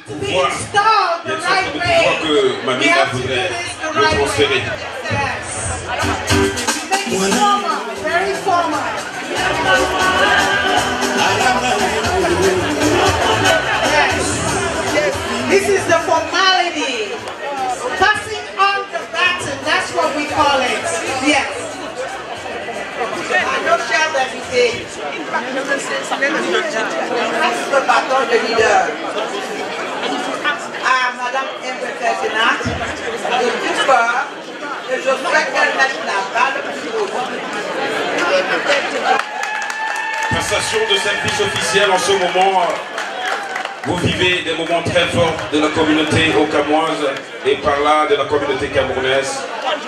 to be installed the right way. We have to do this the right way. Yes. Make it formal, very formal. Yes. This is the formality. Passing on the baton, that's what we call it. Yes. Le bâton de leader à Madame Impersonnat de Dusport et je souhaite qu'elle mette la balle plus haut. Passation de service officiel en ce moment. Vous vivez des moments très forts de la communauté camerounaise et par là de la communauté camerounaise.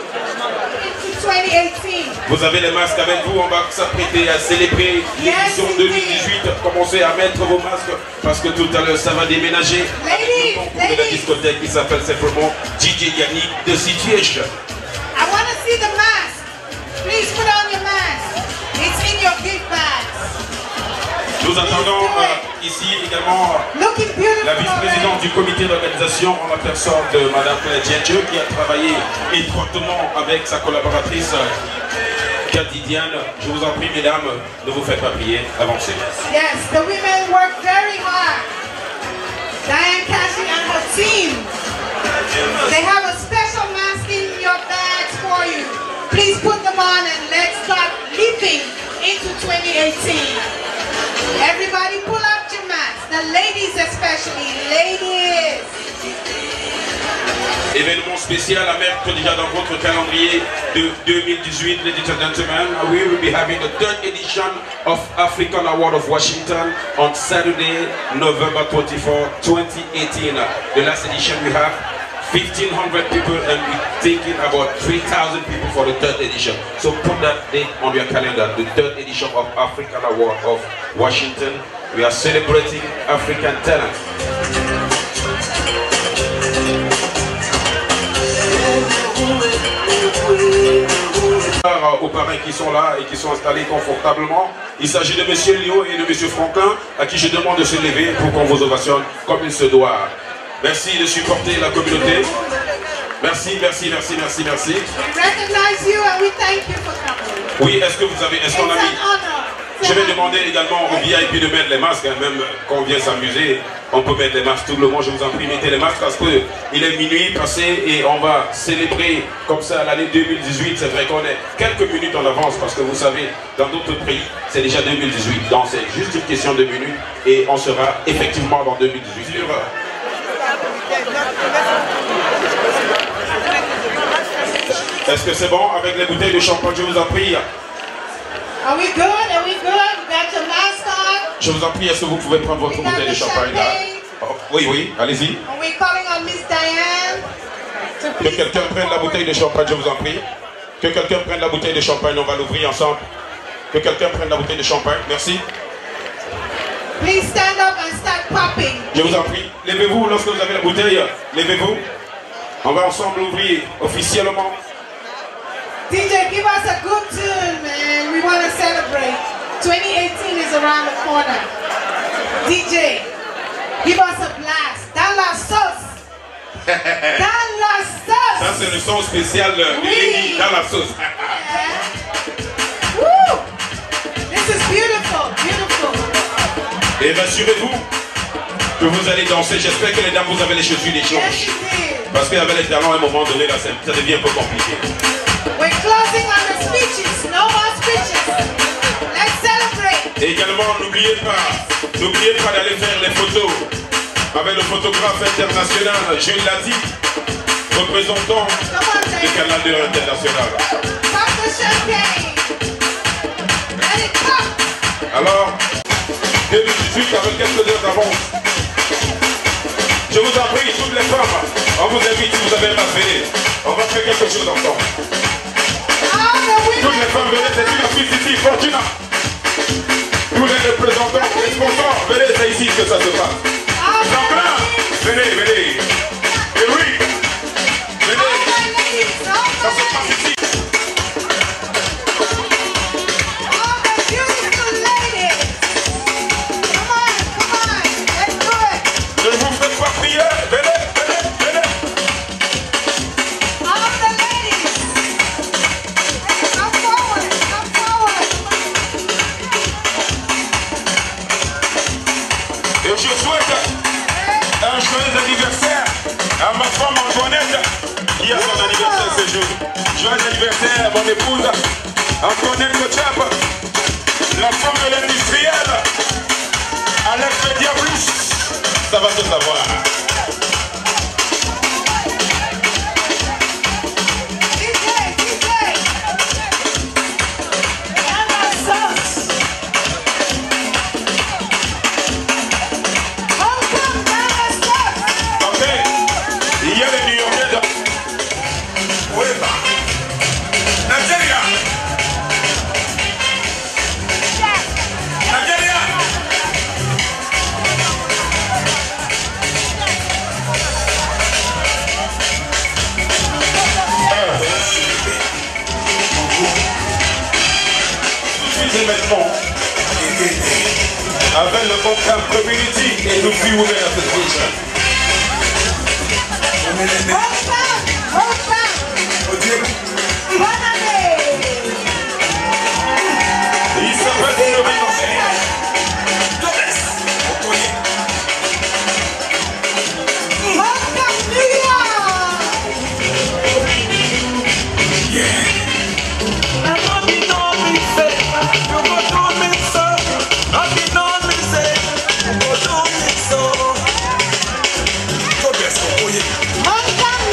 2018. Vous avez les masques avec vous, on va s'apprêter à célébrer l'édition 2018. Commencez à mettre vos masques parce que tout à l'heure ça va déménager. Ladies, de la discothèque qui s'appelle simplement DJ Yannick de Situation. I want to see the mask. Please put on your mask. It's in your gift bags. Nous attendons ici également la vice-présidente du comité d'organisation en la personne de Madame Claire qui a travaillé étroitement avec sa collaboratrice Cathy Diane. Je vous en prie, mesdames, ne vous faites pas prier, avancez. Yes, the women work very hard. Diane Cassie and her team. They have a special mask in your bags for you. Please put them on and let's start leaping into 2018. Everybody pull out your masks, the ladies especially, ladies. Événement spécial à mettre déjà dans votre calendrier de 2018, ladies and gentlemen. We will be having the 3rd edition of African Award of Washington on Saturday, November 24, 2018. The last edition we have 1,500 people and we're thinking about 3,000 people for the 3rd edition. So put that date on your calendar, the 3rd edition of African Award of Washington. We are celebrating African talent. Aux parrains qui sont là et qui sont installés confortablement. Il s'agit de M. Léo et de M. Franklin à qui je demande de se lever pour qu'on vous ovationne comme il se doit. Merci de supporter la communauté. Merci, merci, merci, merci, merci. Oui, est-ce qu'on a mis... Je vais demander également aux VIP de mettre les masques, hein, même quand on vient s'amuser, on peut mettre les masques tout le monde. Je vous en prie, mettez les masques parce qu'il est minuit passé et on va célébrer comme ça l'année 2018. C'est vrai qu'on est quelques minutes en avance parce que vous savez, dans d'autres pays, c'est déjà 2018. Donc c'est juste une question de minutes et on sera effectivement dans 2018. Est-ce que c'est bon avec les bouteilles de champagne? Je vous en prie. Are we good? Are we good? Got your mask on? Je vous en prie, est-ce que vous pouvez prendre votre bouteille de champagne là? Oh, oui, oui, allez-y. We're calling on Miss Diane. Que quelqu'un prenne la bouteille de champagne, je vous en prie. Que quelqu'un prenne la bouteille de champagne, on va l'ouvrir ensemble. Que quelqu'un prenne la bouteille de champagne, merci. Please stand up and start popping. Je vous en prie, levez-vous lorsque vous avez la bouteille, levez-vous. On va ensemble ouvrir officiellement. DJ, give us a good tune, man. We want to celebrate. 2018 is around the corner. DJ, give us a blast. Dans la sauce. Dans la sauce. Ça, c'est le son spécial de Lady dans la sauce. Woo! This is beautiful, beautiful. Et rassurez-vous que vous allez danser. J'espère que les dames, vous avez les chaussures des choses. Yes, you did. Parce qu'avec les talents, à un moment donné, là, ça devient un peu compliqué. We're closing on the speeches. No more speeches. Let's celebrate. Et également, n'oubliez pas d'aller faire les photos avec le photographe international Jules Lati, représentant du canal de l'international. Pop the champagne. Let it pop. Alors, 2018 avec quelques heures d'avance. Je vous en prie, toutes les femmes, on vous invite, vous avez la télé. On va faire quelque chose ensemble. Toutes les femmes, venez, c'est une affiche ici, Fortuna. Tous les représentants, les sponsors, venez, c'est ici que ça se passe. Franklin, venez, venez. Et oui, venez. Ça se passe ici. Ne vous faites pas prier. Venez, venez, venez. All the ladies, come forward, come forward. Et je souhaite un joyeux anniversaire à ma femme Antoinette qui a son anniversaire ce jour. Joyeux anniversaire à mon épouse Antoinette Kochap, la femme de l'industriel, Alex Diablus. Ça va se savoir. Maintenant, avec le Ocam Community et le Free Women Association. Il s'appelle le Welcome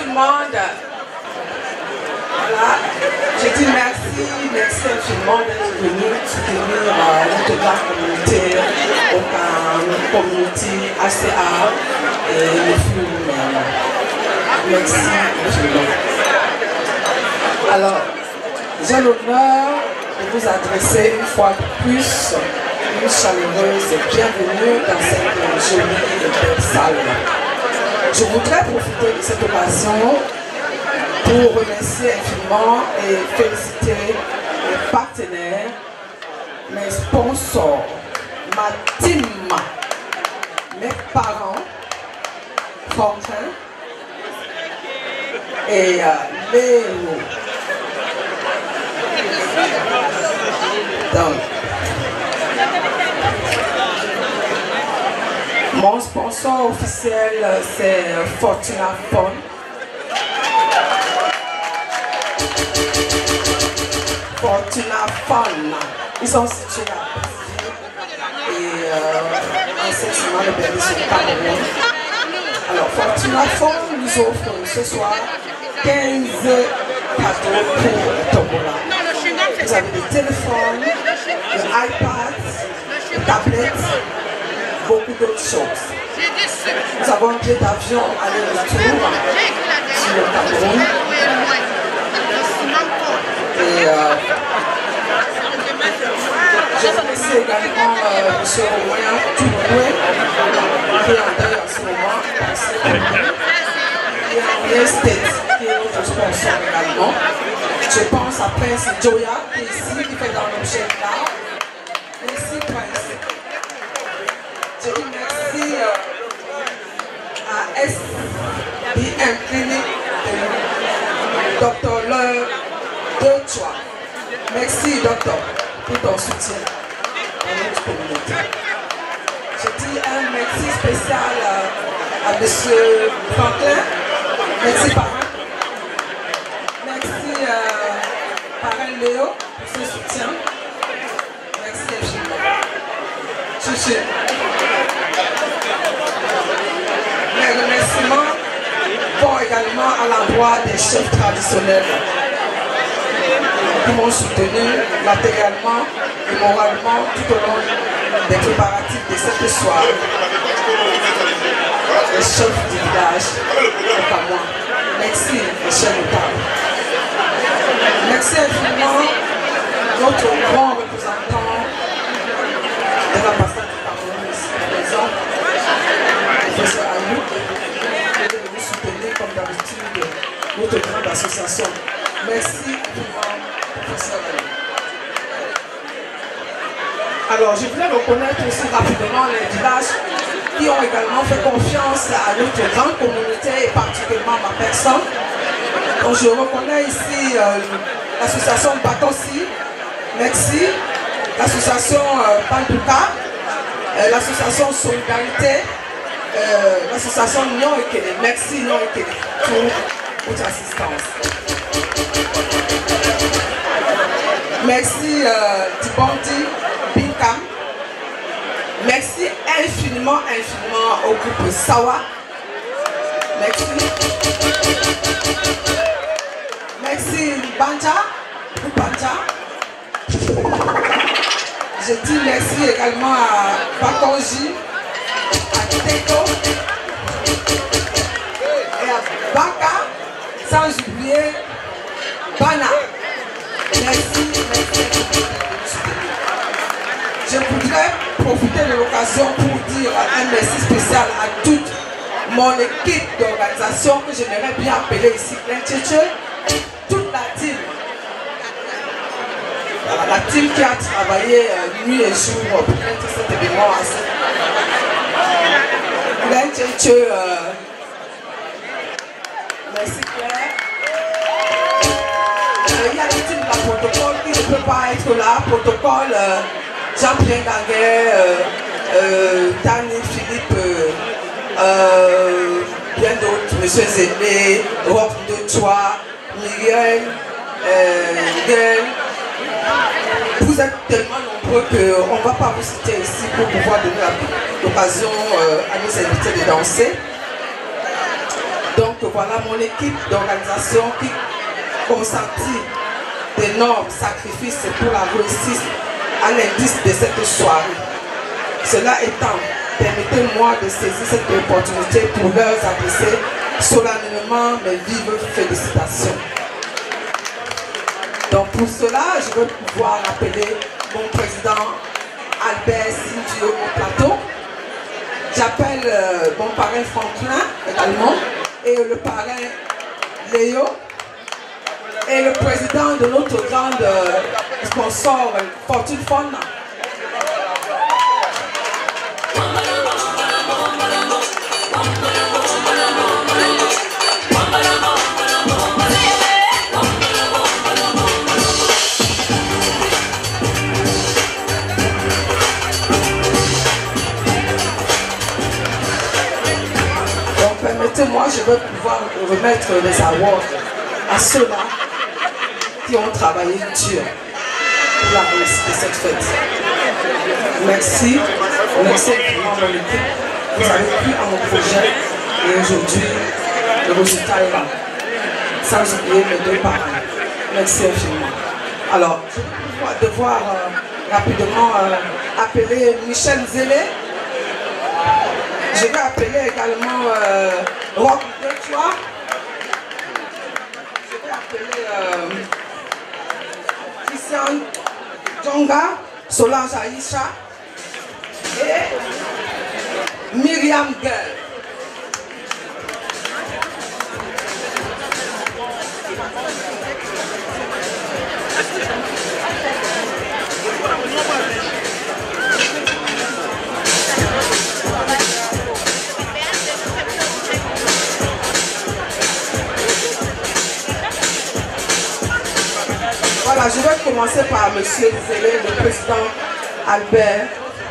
demande, voilà, je dis merci infiniment d'être venu soutenir l'autographe communautaire au communauté ACA et le film. Merci infiniment. Alors, j'ai l'honneur de vous adresser une fois de plus une chaleureuse bienvenue dans cette jolie et belle salle. Je voudrais profiter de cette occasion pour remercier infiniment et féliciter mes partenaires, mes sponsors, ma team, mes parents, Fortin et Léo. Donc, mon sponsor officiel, c'est Fortuna Fund. Fortuna Fund. Ils sont situés à Paris et anciennement le Bénin sur le Cameroun. Alors, Fortuna Fund nous offre ce soir 15 cadeaux pour le tombola. Vous avez des téléphones, des iPads, des tablettes, beaucoup d'autres choses. Nous avons un billet d'avion aller-retour sur le Cameroun. Et je remercie également M. Romain Touloué, qui est en deuil en ce moment, et Real Estate, qui est notre sponsor également. Je pense à Prince Joya, qui est ici, qui fait dans l'objet là. Merci Prince. Je dis merci à SBM Clinic, Dr. Leur de Choix. Merci Docteur pour ton soutien dans notre communauté. Je dis un merci spécial à M. Franklin. Merci parrain. Merci parrain Léo pour ce soutien. Merci infiniment. Chuchu. Mes remerciements vont également à l'endroit des chefs traditionnels qui m'ont soutenu matériellement et moralement tout au long des préparatifs de cette soirée. Les chefs du village, c'est pas moi. Merci, les chefs notables. Merci infiniment notre grand représentant de l'ambassade du Cameroun ici présent, le professeur Anouk, qui est venu soutenir comme d'habitude notre grande association. Merci infiniment, professeur Anouk. Alors, je voulais reconnaître aussi rapidement les villages qui ont également fait confiance à notre grande communauté et particulièrement ma personne. Donc, je reconnais ici l'association Batossi, merci, l'association Panduka, l'association Solidarité, l'association Nyon Ekele, merci Nyon Ekele pour votre assistance. Merci Dibondi Binkam. Merci infiniment au groupe Sawa. Merci. Merci Banja. Je dis merci également à Bakonji, à Teko et à Baka, sans oublier Bana. Merci. Je voudrais profiter de l'occasion pour dire un merci spécial à toute mon équipe d'organisation que j'aimerais bien appeler ici Klein Tchétché, toute la team. Voilà, la team qui a travaillé nuit et jour pour mettre cet événement assez. Klein Tchétché, merci Claire. Il y a la team de la protocole qui ne peut pas être là. Protocole Jean-Pierre Ganguet, Tani, Philippe, bien d'autres, M. Zémé, Rob de Choix, Miguel, vous êtes tellement nombreux qu'on ne va pas vous citer ici pour pouvoir donner l'occasion à nos invités de danser. Donc, que voilà mon équipe d'organisation qui consentit d'énormes sacrifices pour la réussite à l'indice de cette soirée. Cela étant, permettez-moi de saisir cette opportunité pour leur adresser solennellement mes vives félicitations. Donc pour cela, je veux pouvoir appeler mon président Albert Sindio au plateau. J'appelle mon parrain Franklin également et le parrain Léo et le président de notre grande sponsor Fortune Fund. Permettez-moi, je veux pouvoir remettre les awards à ceux-là qui ont travaillé dur pour la réussite de cette fête. Merci, merci infiniment mon équipe. Vous avez cru à mon projet et aujourd'hui, le résultat est là. Sans oublier mes deux parents. Merci infiniment. Alors, je vais devoir rapidement appeler Michel Zélé. Je vais appeler également Rock de Toi. Je vais appeler Christian Djonga, Solange Aïcha et Myriam Guel. Voilà, je vais commencer par M. Zélé, le président Albert.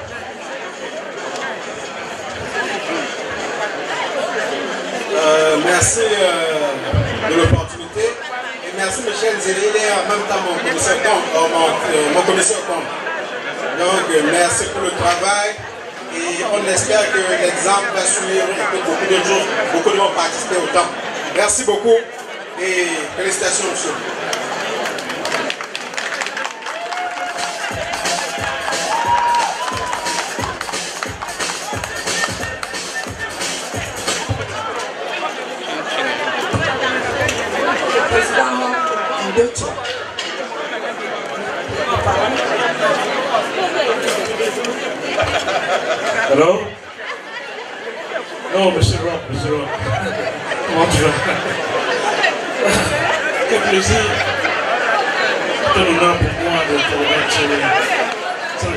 Merci de l'opportunité et merci Michel Zélé, il est en même temps mon commissaire au compte. Donc merci pour le travail et on espère que l'exemple va suivre et que beaucoup de gens vont participer au temps. Merci beaucoup et félicitations monsieur. Hello? Non, monsieur Rock. Comment tu vas? Quel plaisir. C'est un honneur pour moi de te remettre sur le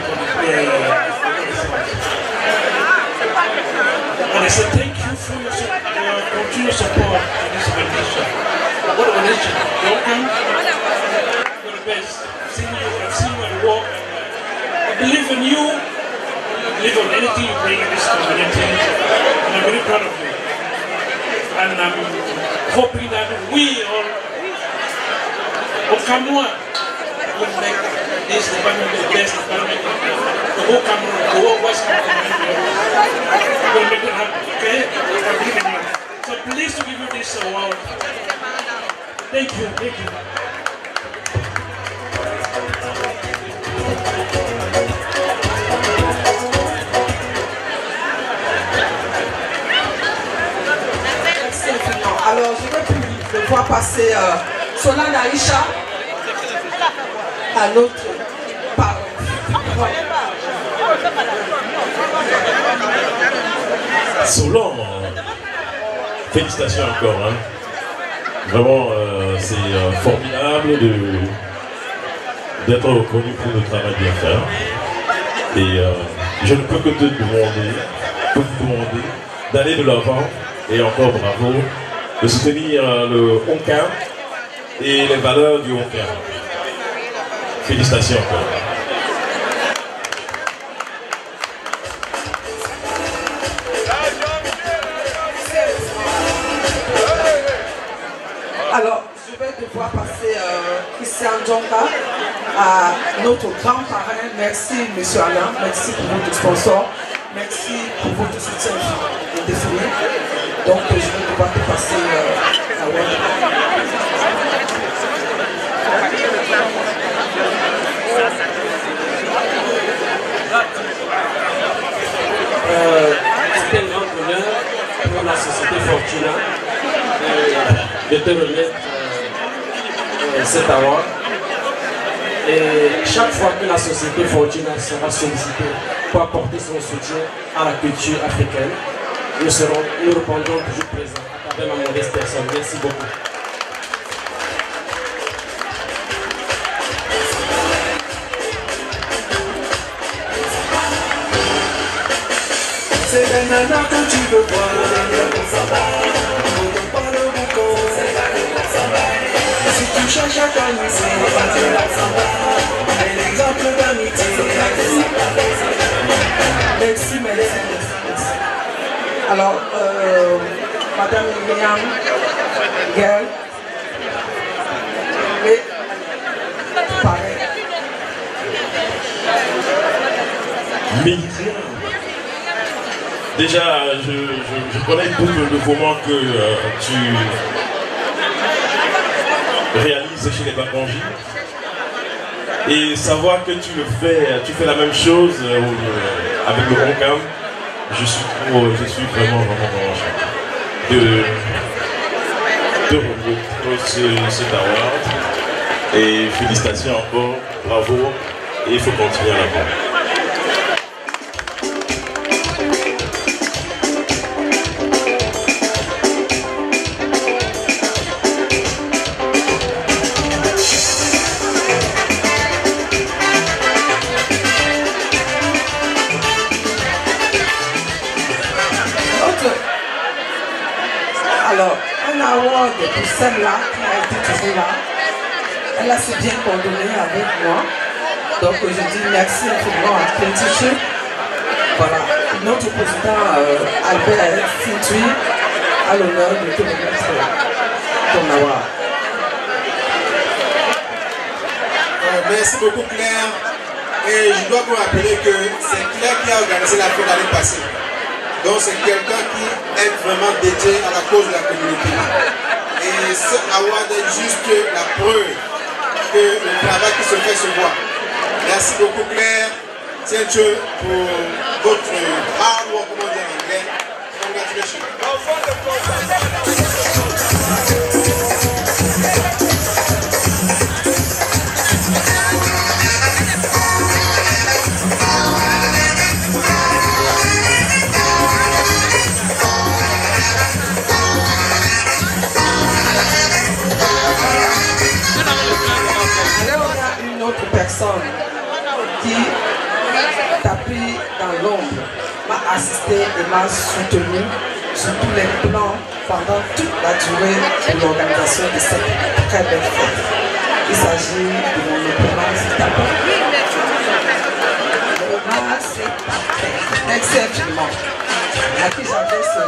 And I said thank you for your continued support in this organization. What organization? You're the best. I've seen you at work. I believe in you. Believe on anything you bring in this community, and I'm very proud of you. And I'm hoping that we all Okamoa will make this department the best department of the whole Cameroon, the whole West Cameroon. We'll make it happen, okay? I believe in you. So pleased to give you this award. Thank you. Alors, je vais devoir passer Solange Aïcha à notre parole. Solange, félicitations encore. Hein. Vraiment, c'est formidable d'être reconnu pour le travail bien fait. Et je ne peux que te demander d'aller de l'avant et encore bravo, de soutenir le Honka et les valeurs du Honka. Félicitations encore. Alors, je vais devoir passer Christian Djonga à notre grand parrain. Merci, M. Alain. Merci pour votre sponsor. Merci pour votre soutien défini. Donc je vais devoir te passer la web. C'est un grand honneur pour la société Fortuna de te remettre cet award. Et chaque fois que la société Fortuna sera sollicitée pour apporter son soutien à la culture africaine, nous répondrons toujours présents à travers ma modeste personne. Merci beaucoup. C'est les nanas que tu veux voir, on pas le boucan. Si tu cherches à t'amuser, et l'exemple d'amitié. Merci, merci. Alors, Madame Myriam Guerre, et pareil. Myriam. Déjà, je connais tout le mouvement que tu réalises chez les Bakonji. Et savoir que tu fais la même chose avec le Roncam, je suis vraiment enchanté de remettre cet award. Et félicitations encore, bravo, et il faut continuer à la faire. Alors, un award pour celle-là qui a été toujours là. Elle a si bien coordonné avec moi. Donc je dis merci infiniment à Clintichu. Voilà, notre président Albert Sintui a l'honneur de te remettre ton award. Merci beaucoup Claire. Et je dois vous rappeler que c'est Claire qui a organisé la fête l'année passée. Donc c'est quelqu'un qui est vraiment dédié à la cause de la communauté. Et ce award est juste la preuve que le travail qui se fait se voit. Merci beaucoup Claire. Tiens Dieu pour votre hard work, comment dire en anglais. Congratulations. Personne qui t'a pris dans l'ombre, m'a assisté et m'a soutenu sur tous les plans pendant toute la durée de l'organisation de cette très belle fête. Il s'agit de mon épouse Tapa. Merci infiniment. À qui j'adresse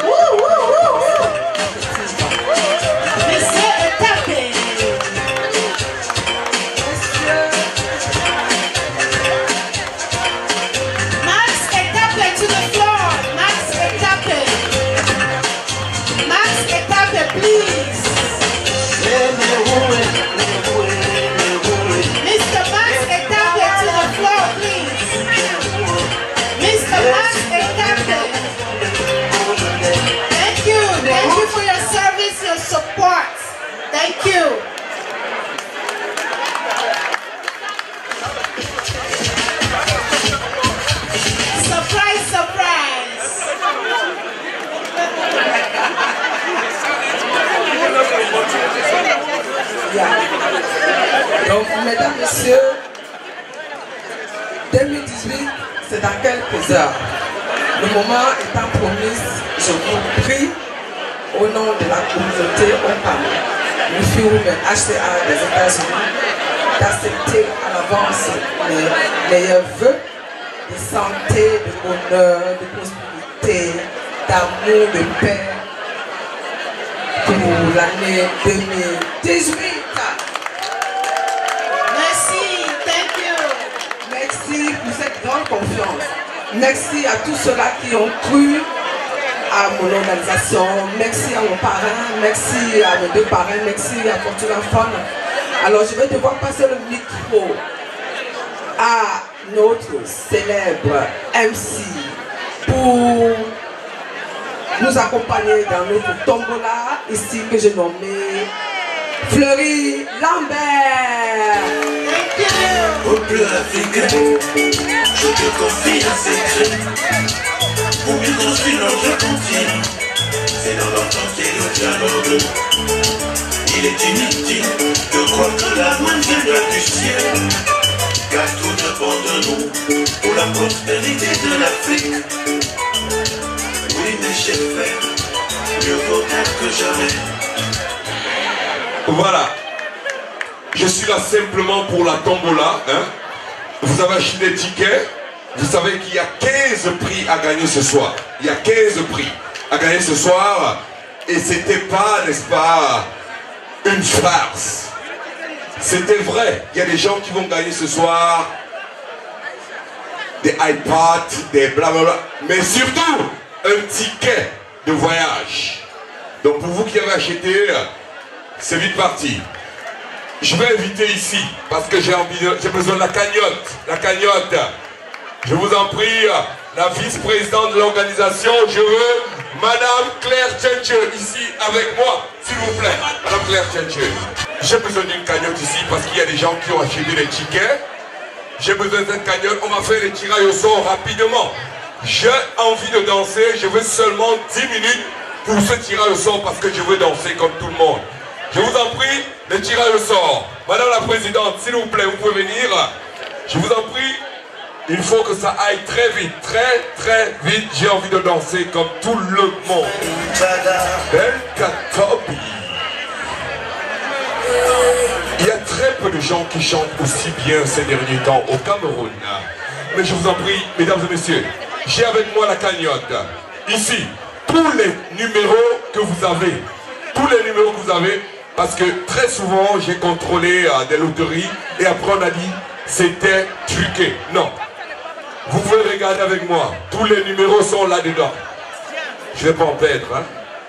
Thank you. Surprise, surprise. Yeah. Donc, mesdames, messieurs, 2018, c'est dans quelques heures. Le moment étant promis, je vous prie, au nom de la communauté OPAM, le Women HCA des États-Unis, d'accepter à l'avance les meilleurs vœux de santé, de bonheur, de prospérité, d'amour, de paix pour l'année 2018. Merci, thank you. Merci pour cette grande confiance. Merci à tous ceux-là qui ont cru à mon organisation, merci à mon parrain, merci à mes deux parrains, merci à Fortuna Fun. Alors je vais devoir passer le micro à notre célèbre MC pour nous accompagner dans notre tombola ici que j'ai nommé Fleury Lambert. Peuple africain, je te confie un secret. Pour mieux construire notre continent, c'est dans l'entente et le dialogue. Il est inutile de croire que la main viendra du ciel, car tout dépend de nous pour la prospérité de l'Afrique. Oui, mes chers frères, mieux vaut tard que jamais. Voilà. Je suis là simplement pour la tombola. Hein. Vous avez acheté des tickets. Vous savez qu'il y a 15 prix à gagner ce soir. Il y a 15 prix à gagner ce soir. Et c'était pas, n'est-ce pas, une farce. C'était vrai. Il y a des gens qui vont gagner ce soir des iPads, des blablabla. Mais surtout, un ticket de voyage. Donc pour vous qui avez acheté, c'est vite parti. Je vais inviter ici, parce que j'ai besoin de la cagnotte. La cagnotte. Je vous en prie, la vice-présidente de l'organisation, je veux Madame Claire Tchenche ici avec moi, s'il vous plaît. Madame Claire Tchenche. J'ai besoin d'une cagnotte ici parce qu'il y a des gens qui ont acheté des tickets. J'ai besoin de cette cagnotte. On va faire les tirages au sort rapidement. J'ai envie de danser. Je veux seulement 10 minutes pour ce tirage au sort parce que je veux danser comme tout le monde. Je vous en prie, le tirage au sort. Madame la présidente, s'il vous plaît, vous pouvez venir. Je vous en prie, il faut que ça aille très vite, très vite. J'ai envie de danser comme tout le monde. Bel Katobi. Il y a très peu de gens qui chantent aussi bien ces derniers temps au Cameroun. Mais je vous en prie, mesdames et messieurs, j'ai avec moi la cagnotte. Ici, tous les numéros que vous avez, parce que très souvent j'ai contrôlé des loteries et après on a dit c'était truqué. Non. Vous pouvez regarder avec moi. Tous les numéros sont là-dedans. Je ne vais pas en perdre. Hein.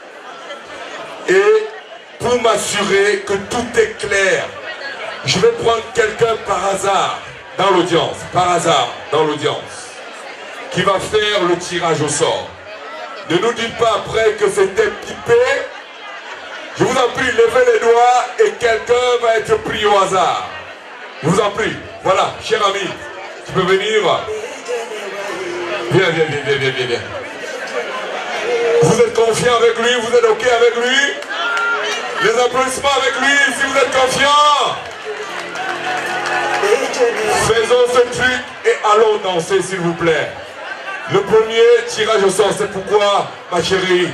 Et pour m'assurer que tout est clair, je vais prendre quelqu'un par hasard dans l'audience. Qui va faire le tirage au sort. Ne nous dites pas après que c'était pipé. Je vous en prie, levez les doigts et quelqu'un va être pris au hasard. Je vous en prie. Voilà, cher ami, tu peux venir. Viens. Vous êtes confiant avec lui, vous êtes OK avec lui? Les applaudissements avec lui, si vous êtes confiant. Faisons ce truc et allons danser, s'il vous plaît. Le premier tirage au sort, c'est pourquoi, ma chérie?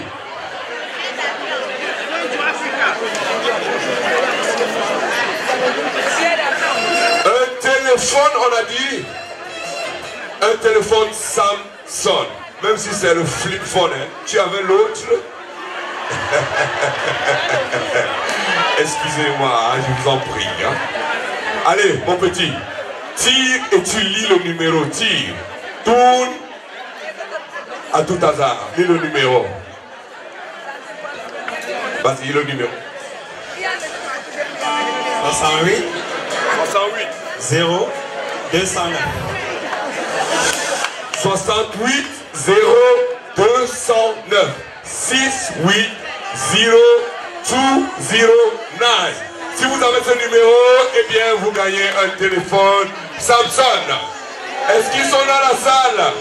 Un téléphone, on a dit. Un téléphone Samsung. Même si c'est le flip phone, hein. Tu avais l'autre. Excusez-moi, hein, je vous en prie. Hein. Allez, mon petit. Tire et tu lis le numéro. Tire. Tourne. À tout hasard. Lis le numéro. Vas-y, le numéro. 68 0 209 68 0 209 68 0 209. Si vous avez ce numéro, eh bien vous gagnez un téléphone Samsung. Est-ce qu'ils sont dans la salle?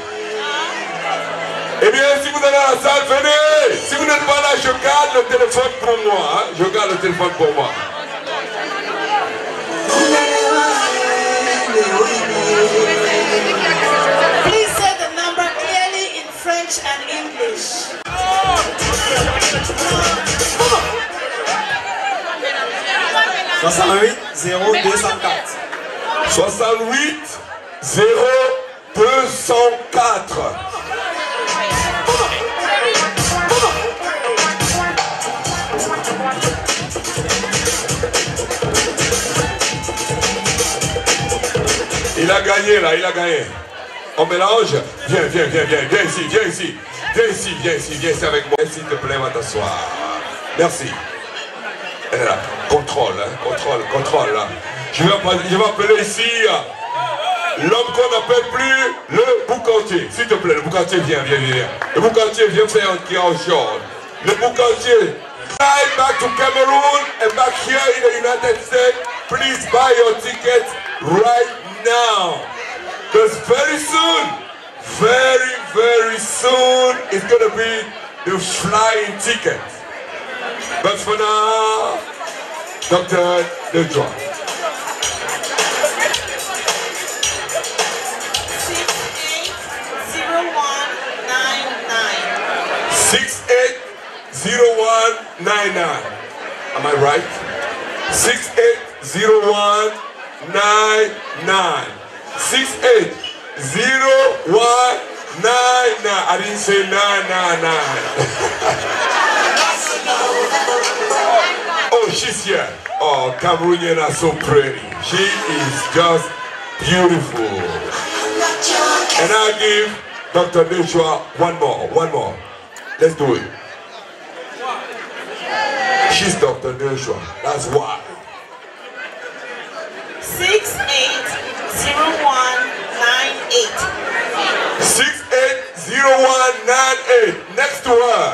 Eh bien si vous êtes dans la salle, venez. Si vous n'êtes pas là, je garde le téléphone pour moi. Hein? Je garde le téléphone pour moi. Please say the number clearly in French and English. 68 0 204 68 0 204. Il a gagné là, il a gagné. On mélange. Viens ici. viens ici avec moi. S'il te plaît, va t'asseoir. Merci. Elle est là. Contrôle, hein, contrôle. Hein. Je vais appeler ici l'homme qu'on n'appelle plus le boucantier. S'il te plaît, le boucantier, viens. Le boucantier, viens faire un tirage au sort. Le boucantier. Fly back to Cameroon and back here in the United States. Please buy your ticket right now. Because very soon, it's going to be the flying ticket. But for now, Dr. Dejoie. 680199. Am I right? 680199. 680199. I didn't say 999. Oh, she's here. Oh, Cameroonians are so pretty. She is just beautiful. And I give Dr. Dejoie one more. Let's do it. She's Dr. Dejoie. That's why. 680198. 680198. Next to her.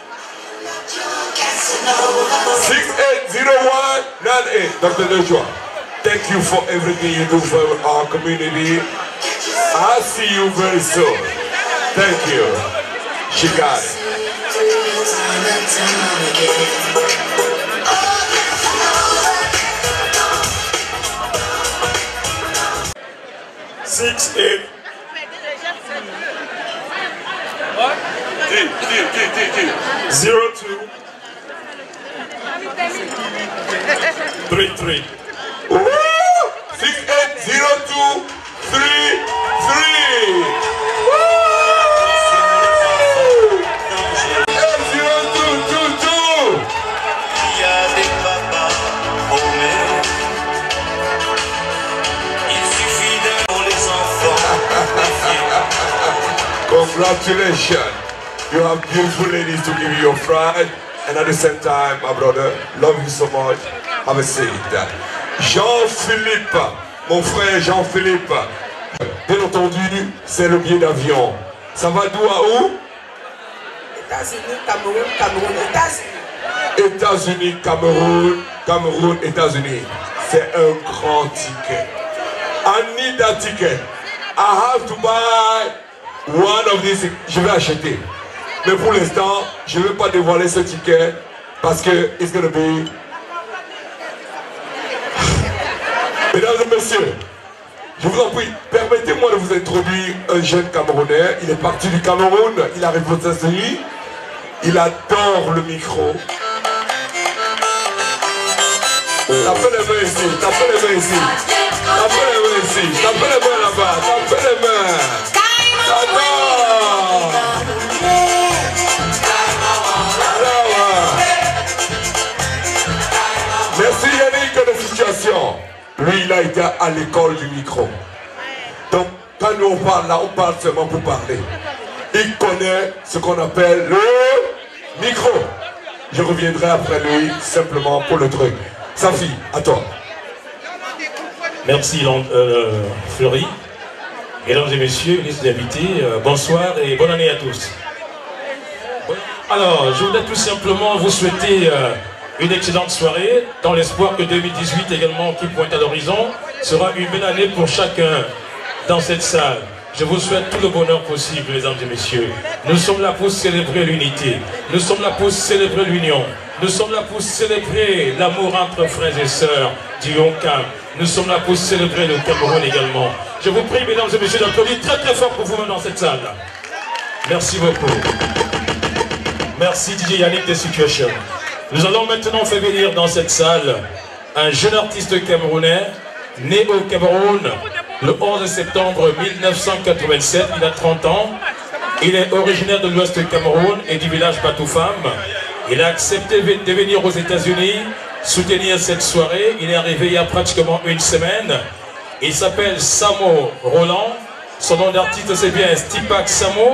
680198. Dr. Dejoie, thank you for everything you do for our community. I'll see you very soon. Thank you. She got it. 68. What? 02 33. 680233. Congratulations. You have beautiful ladies to give you your pride. And at the same time, my brother, love you so much. Have a seat. Jean-Philippe, mon frère Jean-Philippe. Bien entendu, c'est le billet d'avion. Ça va d'où à où? États-Unis, Cameroun, États-Unis. États-Unis, Cameroun, États-Unis. C'est un grand ticket. I need that ticket. I have to buy one of these. Je vais acheter. Mais pour l'instant, je ne vais pas dévoiler ce ticket parce que it's gonna be. Mesdames et messieurs, je vous en prie, permettez-moi de vous introduire un jeune Camerounais. Il est parti du Cameroun, il arrive aux États-Unis. Il adore le micro. Tapez les mains ici, tapez les mains ici. Tapez les mains ici, tapez les mains là-bas, tapez les mains. J'adore. Merci Yannick de situation. Lui, il a été à l'école du micro. Donc, quand nous on parle là, on parle seulement pour parler. Il connaît ce qu'on appelle le micro. Je reviendrai après lui, simplement pour le truc. Safi, à toi. Merci Fleury. Mesdames et messieurs, les invités, bonsoir et bonne année à tous. Alors, je voudrais tout simplement vous souhaiter une excellente soirée, dans l'espoir que 2018 également, qui pointe à l'horizon, sera une belle année pour chacun dans cette salle. Je vous souhaite tout le bonheur possible, mesdames et messieurs. Nous sommes là pour célébrer l'unité. Nous sommes là pour célébrer l'union. Nous sommes là pour célébrer l'amour entre frères et sœurs du Yonkam. Nous sommes là pour célébrer le Cameroun également. Je vous prie, mesdames et messieurs, d'applaudir très très fort pour vous-même dans cette salle. Merci beaucoup. Merci DJ Yannick de Situation. Nous allons maintenant faire venir dans cette salle un jeune artiste camerounais, né au Cameroun le 11 septembre 1987, il a 30 ans. Il est originaire de l'ouest du Cameroun et du village Batoufam. Il a accepté de venir aux États-Unis soutenir cette soirée. Il est arrivé il y a pratiquement une semaine. Il s'appelle Samo Roland. Son nom d'artiste c'est bien Stipak Samo.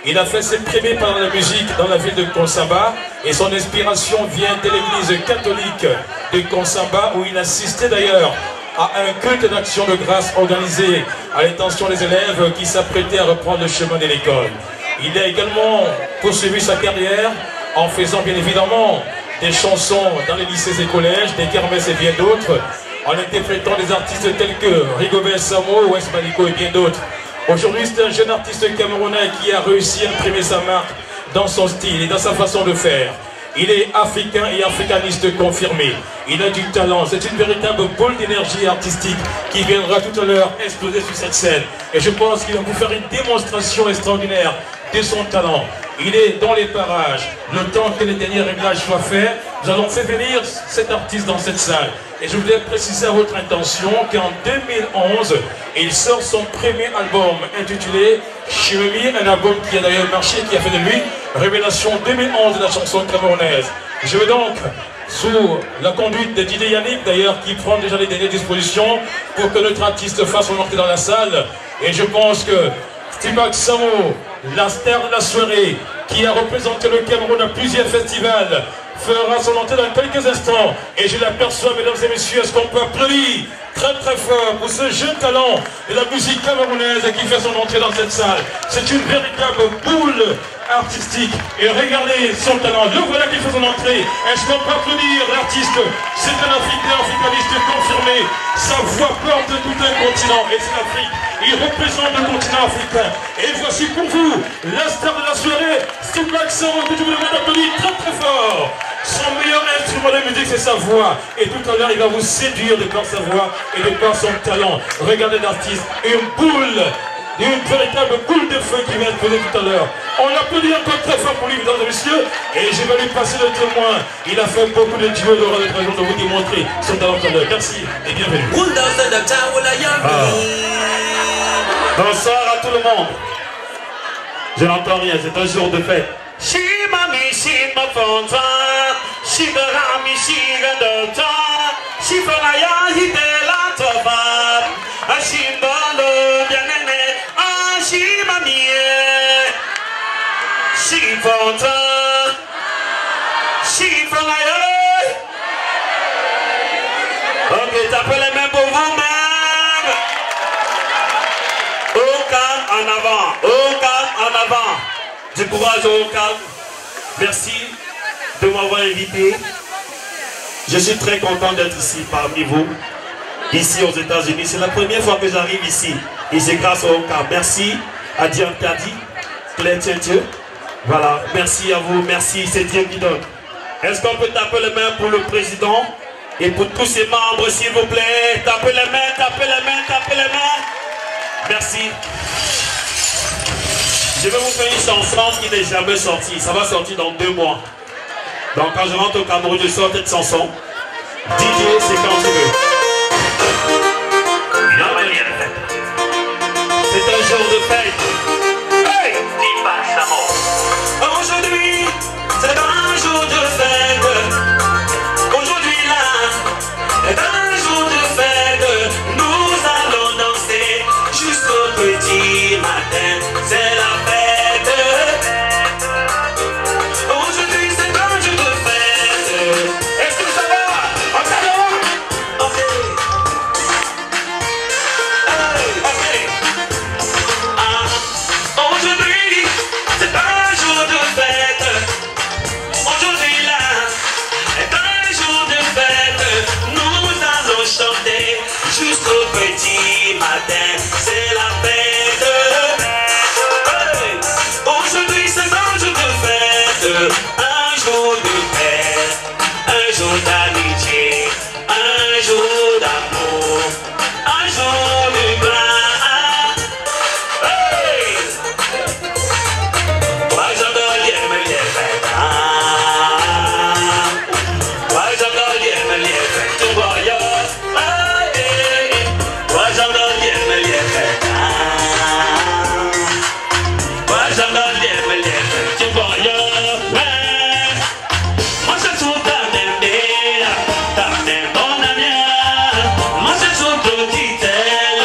Il a fait s'exprimer par la musique dans la ville de Konsamba et son inspiration vient de l'église catholique de Konsamba où il assistait d'ailleurs à un culte d'action de grâce organisé à l'intention des élèves qui s'apprêtaient à reprendre le chemin de l'école. Il a également poursuivi sa carrière en faisant bien évidemment des chansons dans les lycées et collèges, des kermesses et bien d'autres, en interprétant des artistes tels que Rigobert Samo, Wes Maliko et bien d'autres. Aujourd'hui, c'est un jeune artiste camerounais qui a réussi à imprimer sa marque dans son style et dans sa façon de faire. Il est africain et africaniste confirmé. Il a du talent. C'est une véritable boule d'énergie artistique qui viendra tout à l'heure exploser sur cette scène. Et je pense qu'il va vous faire une démonstration extraordinaire de son talent. Il est dans les parages. Le temps que les derniers réglages soient faits, nous allons faire venir cet artiste dans cette salle. Et je voudrais préciser à votre intention qu'en 2011, il sort son premier album intitulé Chirumi, un album qui a d'ailleurs marché, qui a fait de lui révélation 2011 de la chanson camerounaise. Je veux donc, sous la conduite de Didier Yannick d'ailleurs, qui prend déjà les dernières dispositions pour que notre artiste fasse son entrée dans la salle. Et je pense que Stipak Samo, la star de la soirée, qui a représenté le Cameroun à plusieurs festivals, fera son entrée dans quelques instants. Et je l'aperçois, mesdames et messieurs, est-ce qu'on peut applaudir très très fort pour ce jeune talent de la musique camerounaise qui fait son entrée dans cette salle. C'est une véritable boule artistique. Et regardez son talent. Le voilà qui fait son entrée. Est-ce qu'on peut applaudir l'artiste? C'est un Africain, africaniste confirmé. Sa voix porte tout un continent. Et c'est l'Afrique. Il représente le continent africain. Et voici pour vous la star de la soirée, Stipak Samo, que je vous demande d'applaudir très très fort. Son meilleur instrument de musique, c'est sa voix. Et tout à l'heure, il va vous séduire de par sa voix et de par son talent. Regardez l'artiste, une boule, une véritable boule de feu qui va exploser tout à l'heure. On applaudit encore très fort pour lui, mesdames et messieurs. Et je vais lui passer le témoin. Il a fait beaucoup de duos, il aura l'occasion de vous démontrer son talent tout à l'heure. Merci et bienvenue. Bonsoir à tout le monde. Je n'entends rien, c'est un jour de fête. Shimami shima fonza, shigarami shigadota, shifanaya hitela toba, ashimbalo bianene, ashimami, shifonza, shifanaya. Ok, tapez les mains pour vous-même. Au calme en avant, au calme en avant. Du courage au calme. Merci de m'avoir invité. Je suis très content d'être ici parmi vous, ici aux États-Unis. C'est la première fois que j'arrive ici. Et c'est grâce au calme. Merci à Dieu Tadi, Claire Dieu. Voilà, merci à vous, merci, c'est Dieu qui donne. Est-ce qu'on peut taper les mains pour le président et pour tous ses membres, s'il vous plaît? Tapez les mains, tapez les mains, tapez les mains. Merci. Je vais vous faire une chanson qui n'est jamais sortie. Ça va sortir dans 2 mois. Donc quand je rentre au Cameroun, je sors cette chanson. DJ, c'est quand tu veux. C'est un jour de fête. Hey! Aujourd'hui, c'est un jour de fête. Aujourd'hui là, c'est un jour de fête. Nous allons danser jusqu'au petit matin. C'est la fête. Aujourd'hui c'est un jour de fête. Est-ce que ça va? On s'en va? Ok. Ok. Aujourd'hui c'est un jour de fête. Aujourd'hui là est un jour de fête. Nous allons chanter jusqu'au petit matin. C'est la fête. Aujourd'hui c'est un jour de fête, un jour de fête, un jour d'amitié, un jour d'amour, un jour de gloire. Hey! Moi j'adore les fêtes, moi j'adore les fêtes, tout voyage. Moi j'adore les fêtes. Moi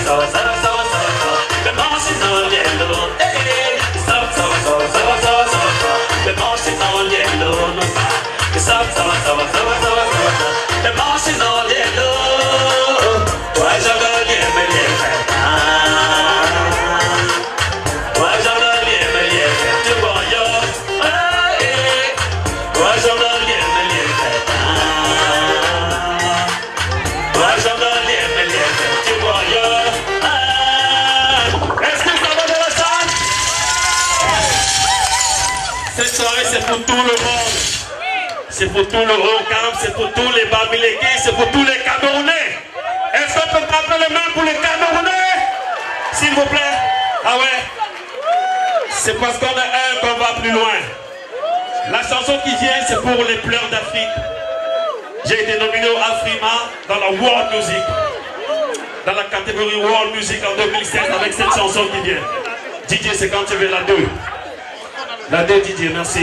C'est pour tout le monde. C'est pour tout le Haut-Cam, c'est pour tous les Bamileke, c'est pour tous les Camerounais. Est-ce qu'on peut taper les mains pour les Camerounais? S'il vous plaît. Ah ouais? C'est parce qu'on est un qu'on va plus loin. La chanson qui vient, c'est pour les pleurs d'Afrique. J'ai été nominé au Afrima dans la World Music. Dans la catégorie World Music en 2016 avec cette chanson qui vient. DJ, c'est quand tu veux la 2. La 2, DJ, merci.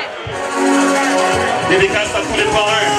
Dédicace à tous les parrains.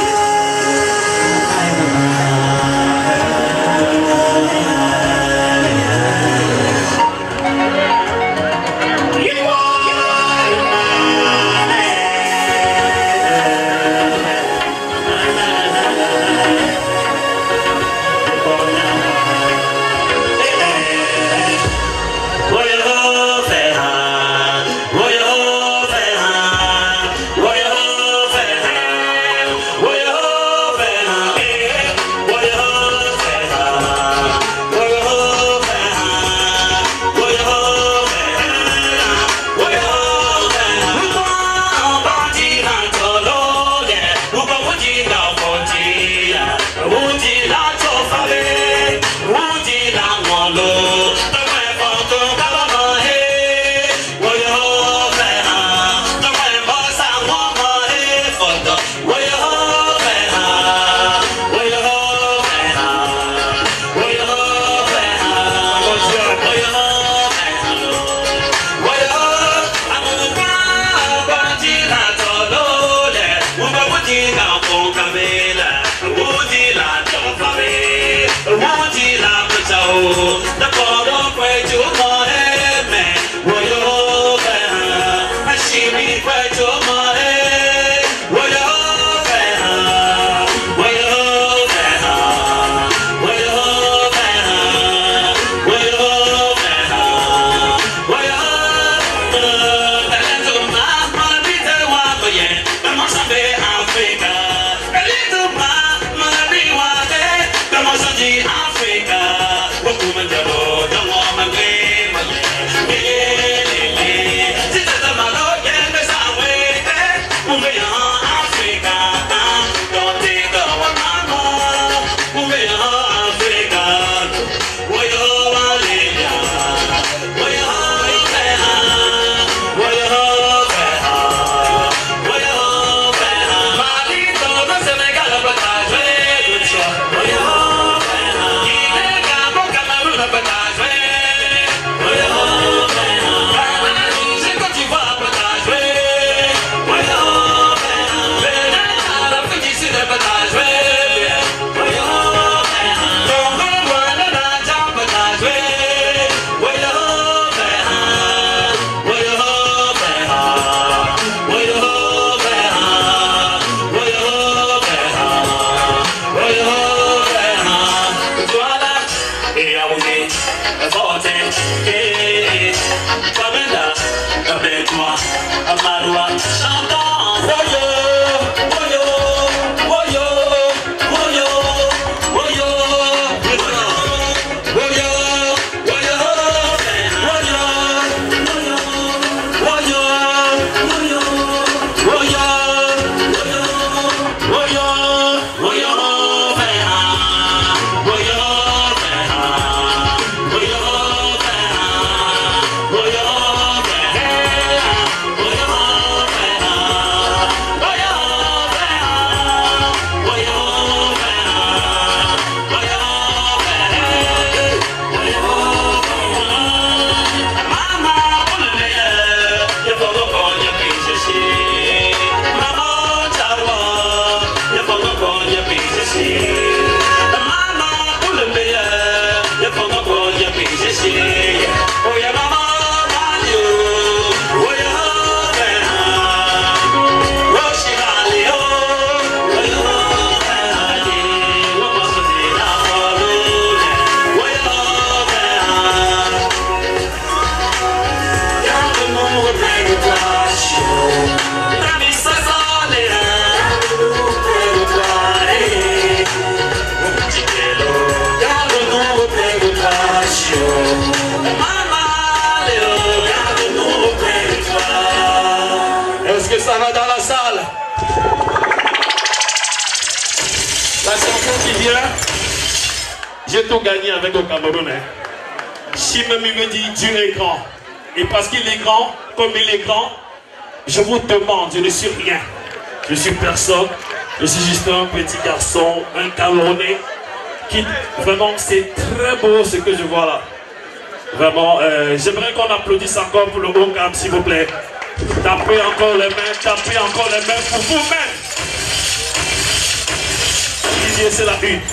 j'ai tout gagné avec le Cameroun. Si même il me dit Dieu est grand, et parce qu'il est grand, comme il est grand, je vous demande, je ne suis rien. Je suis personne, je suis juste un petit garçon, un Camerounais, qui vraiment c'est très beau ce que je vois là. Vraiment, j'aimerais qu'on applaudisse encore pour le Ocam, s'il vous plaît. Tapez encore les mains pour vous-même. Didier, c'est la une.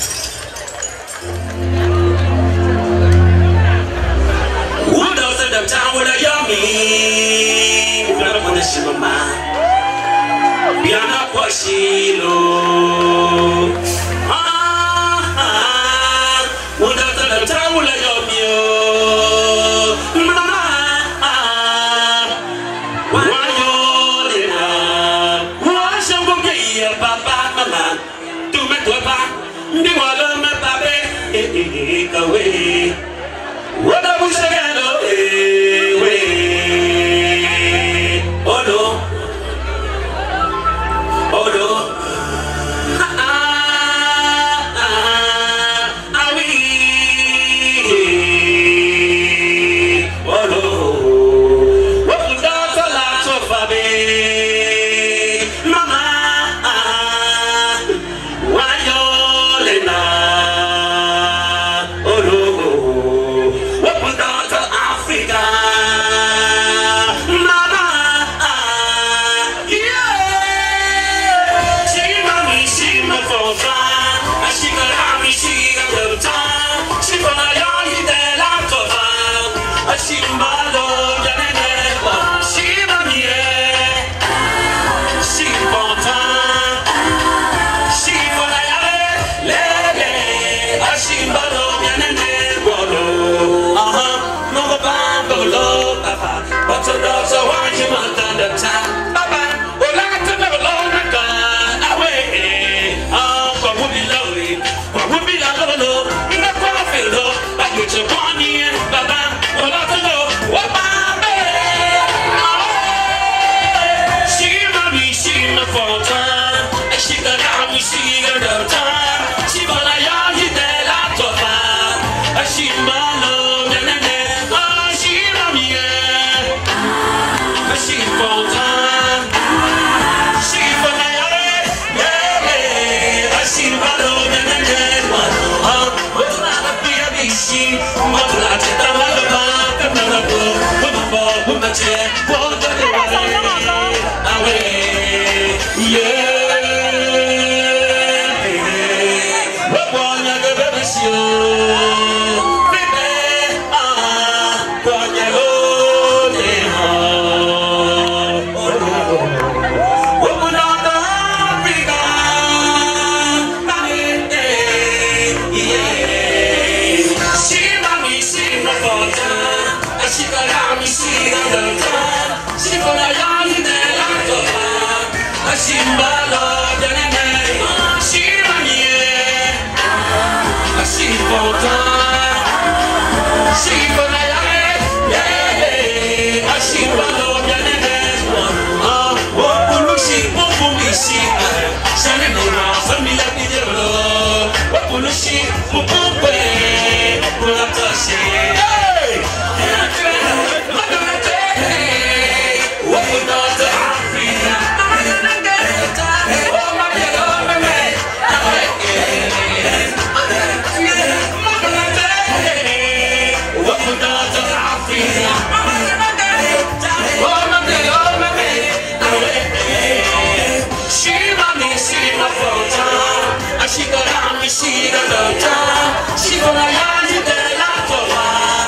She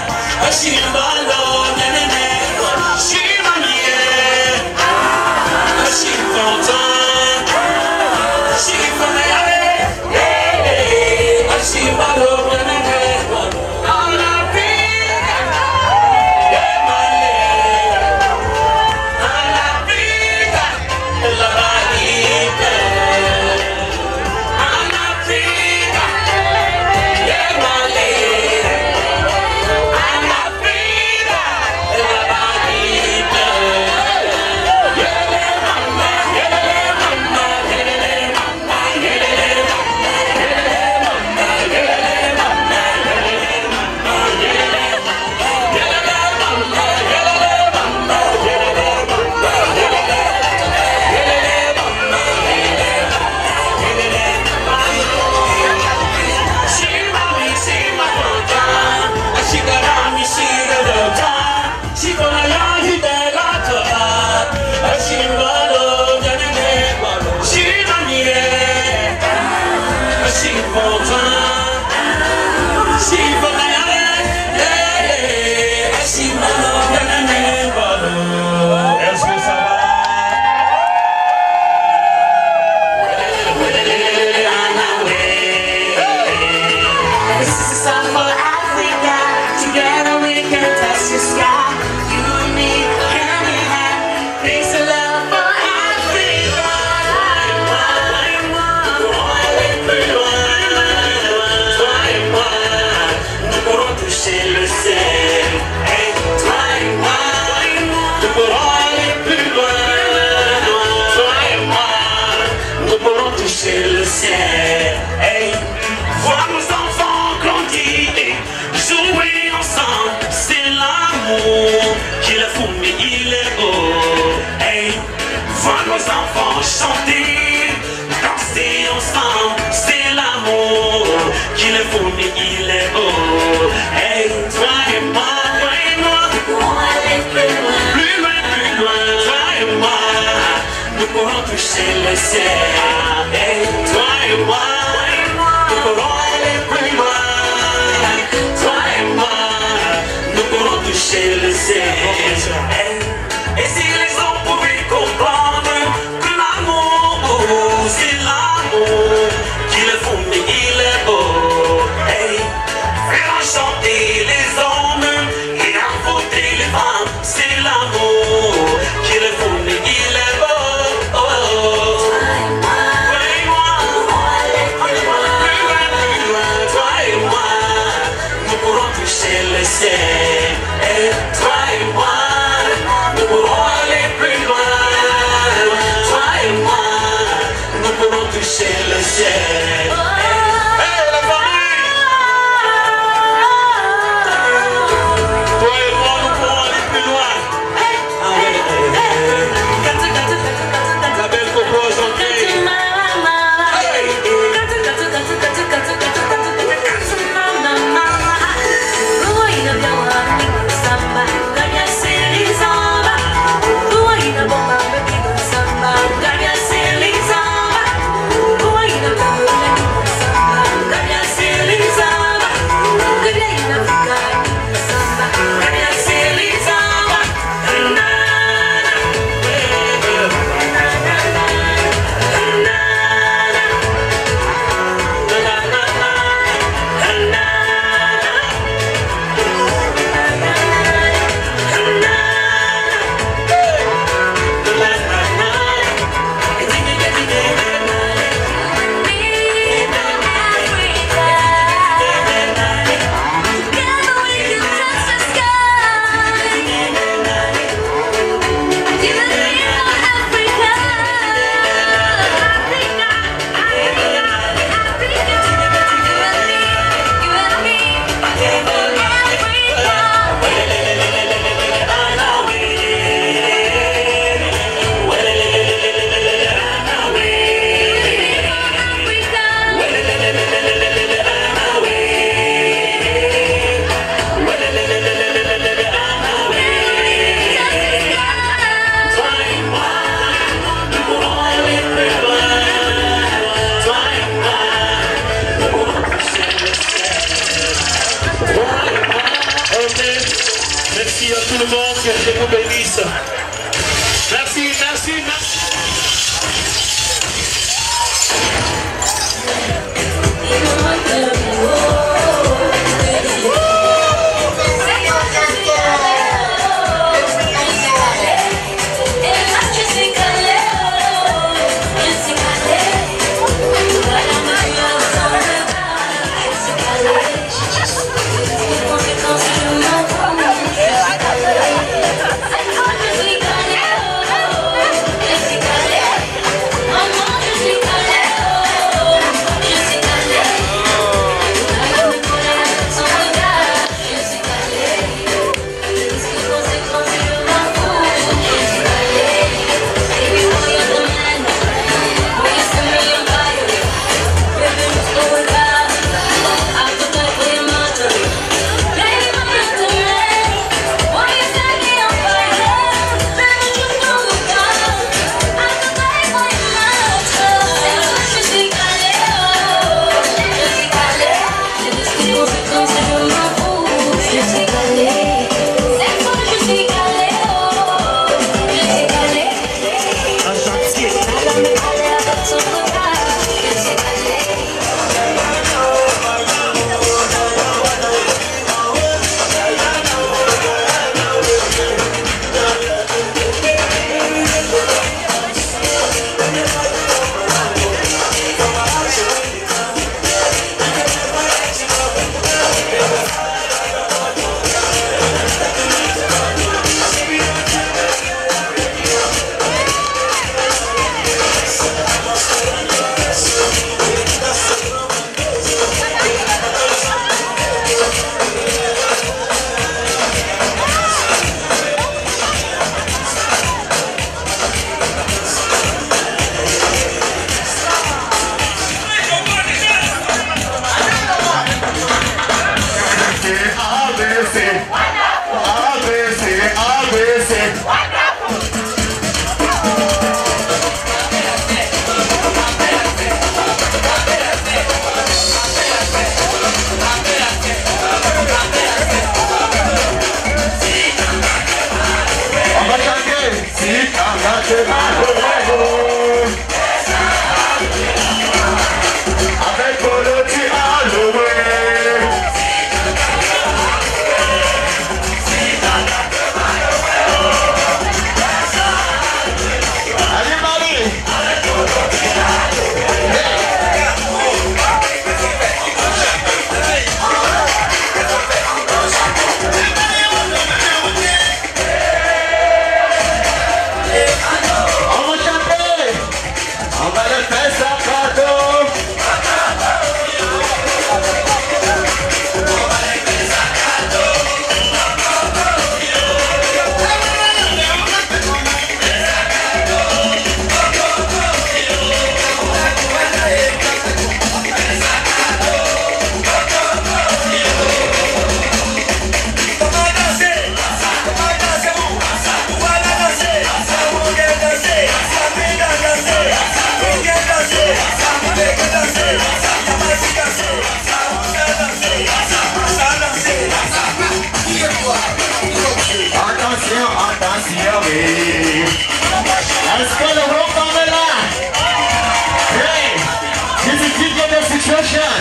toucher le ciel. Hey, toi et moi, nous pourrons aller plus loin. Toi et moi, nous pourrons toucher le ciel. Hey, voir nos enfants grandir, jouer ensemble, c'est l'amour qui le fout, mais il est beau. Hey, voir nos enfants chanter, danser ensemble, c'est l'amour qui le fout, mais il est beau. Hey, toi et moi, nous pourrons aller plus loin. Plus loin, plus loin, toi et moi, nous pourrons toucher le ciel. Hey, toi et moi, nous pourrons aller plus loin. Toi et moi, nous pourrons toucher le ciel. Hey, et si les hommes pouvaient comprendre que l'amour, c'est l'amour qui le font, mais il est beau. Hey, faire enchanter les hommes et affronter les femmes, c'est l'amour qui le font, mais il est beau. Le ciel, et toi et moi, nous pourrons aller plus loin. Toi et moi, nous pourrons toucher le ciel. Hey, la famille! Toi et moi, nous pourrons aller plus loin. La belle coco chantée. Merci à tout le monde, que Dieu vous bénisse. Merci, merci, merci. We Avec Polo tu as loué. Est-ce que le welcome est là? Hey, this is DJ The Situation.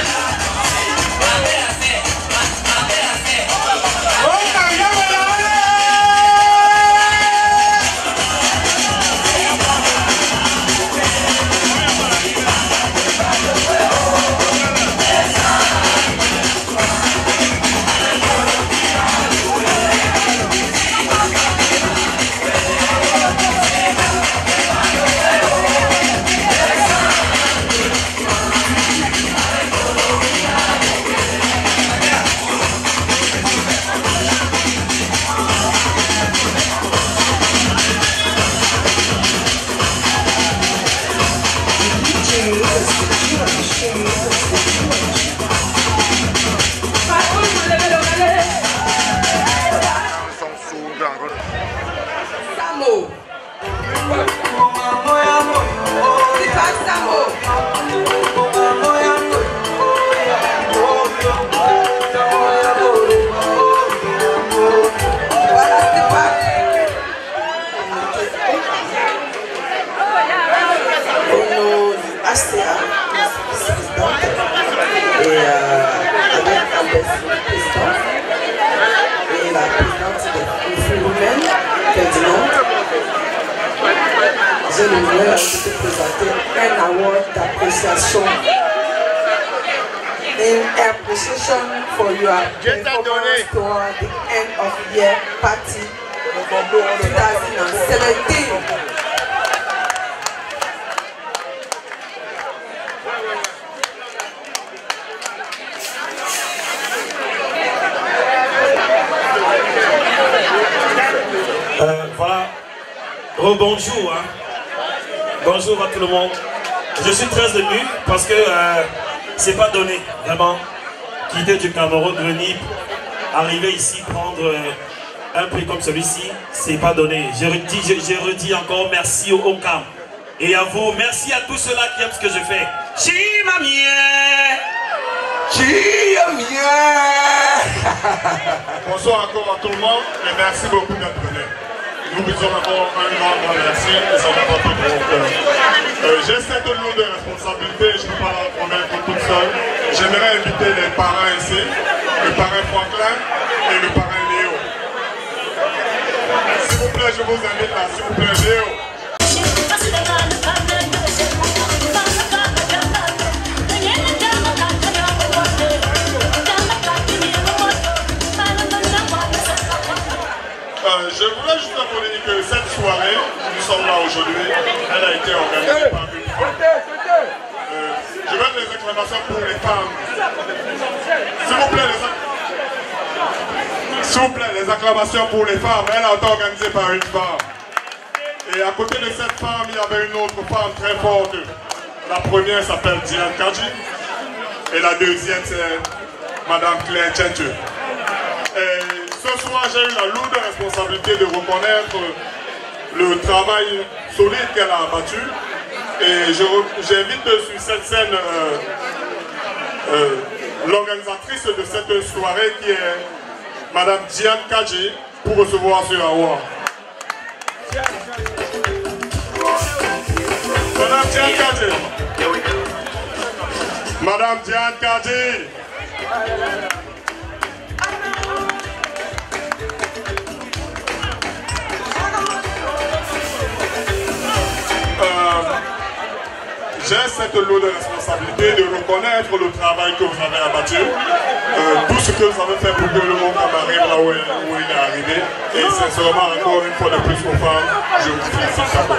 J'ai l'honneur de te présenter un award d'appréciation. In appreciation for your performance toward the end of year party 2017. Voilà, rebonjour, hein. Bonjour à tout le monde. Je suis très ému parce que c'est pas donné, vraiment, quitter du Cameroun, venir, arriver ici, prendre un prix comme celui-ci, c'est pas donné. Je redis encore merci au OCAM. Et à vous, merci à tous ceux-là qui aiment ce que je fais. Chimamie! Chimamie! Bonsoir encore à tout le monde et merci beaucoup d'être venu. Nous vous disons encore un grand merci et ça va pas tout de mon cœur. J'ai cette lourde de responsabilité, je ne peux pas la promettre toute seule. J'aimerais inviter les parrains ici, le parrain Franklin et le parrain Léo. S'il vous plaît, je vous invite là, s'il vous plaît, Léo. Je voulais juste vous dire que cette soirée, nous sommes là aujourd'hui, elle a été organisée par une femme. Je veux des acclamations pour les femmes. S'il vous plaît, les acclamations pour les femmes. Elle a été organisée par une femme. Et à côté de cette femme, il y avait une autre femme très forte. La première s'appelle Diane Kadji. Et la deuxième, c'est Madame Claire Tchenche. fois, j'ai eu la lourde responsabilité de reconnaître le travail solide qu'elle a abattu. Et j'invite sur cette scène l'organisatrice de cette soirée qui est Madame Diane Kadji pour recevoir ce award. Madame Diane Kadji. Madame Diane Kadji. J'ai cette lourde responsabilité de reconnaître le travail que vous avez abattu, tout ce que vous avez fait pour que le monde arrive là où il est arrivé. Et sincèrement, encore une fois de plus aux femmes, je vous félicite d'abord.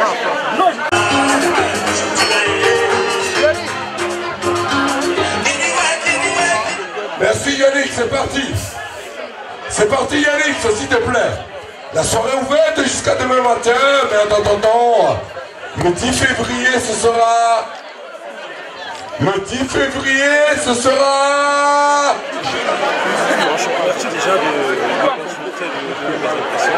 Merci Yannick, c'est parti. C'est parti Yannick, s'il te plaît. La soirée est ouverte jusqu'à demain matin, mais en attendant, le 10 février, ce sera... Le 10 février, ce sera... Je remercie déjà de la continuité de mes impressions.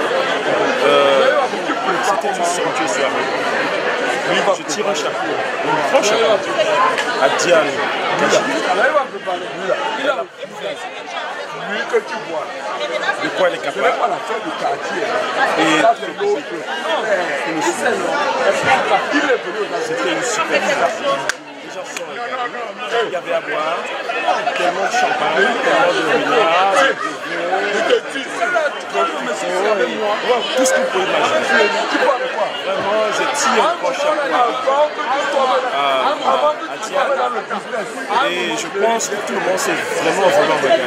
C'était une somptueuse soirée. Je tire un chapeau, un grand chapeau à Diane. De quoi elle est capable. Et c'était une super soirée. Les gens sont régalés. Il y avait à boire, tellement de champagne, tellement de vinaigre, tout ce que vous pouvez imaginer. Vraiment, je tire un grand chapeau à Diane. Et je pense que tout le monde s'est vraiment régalé.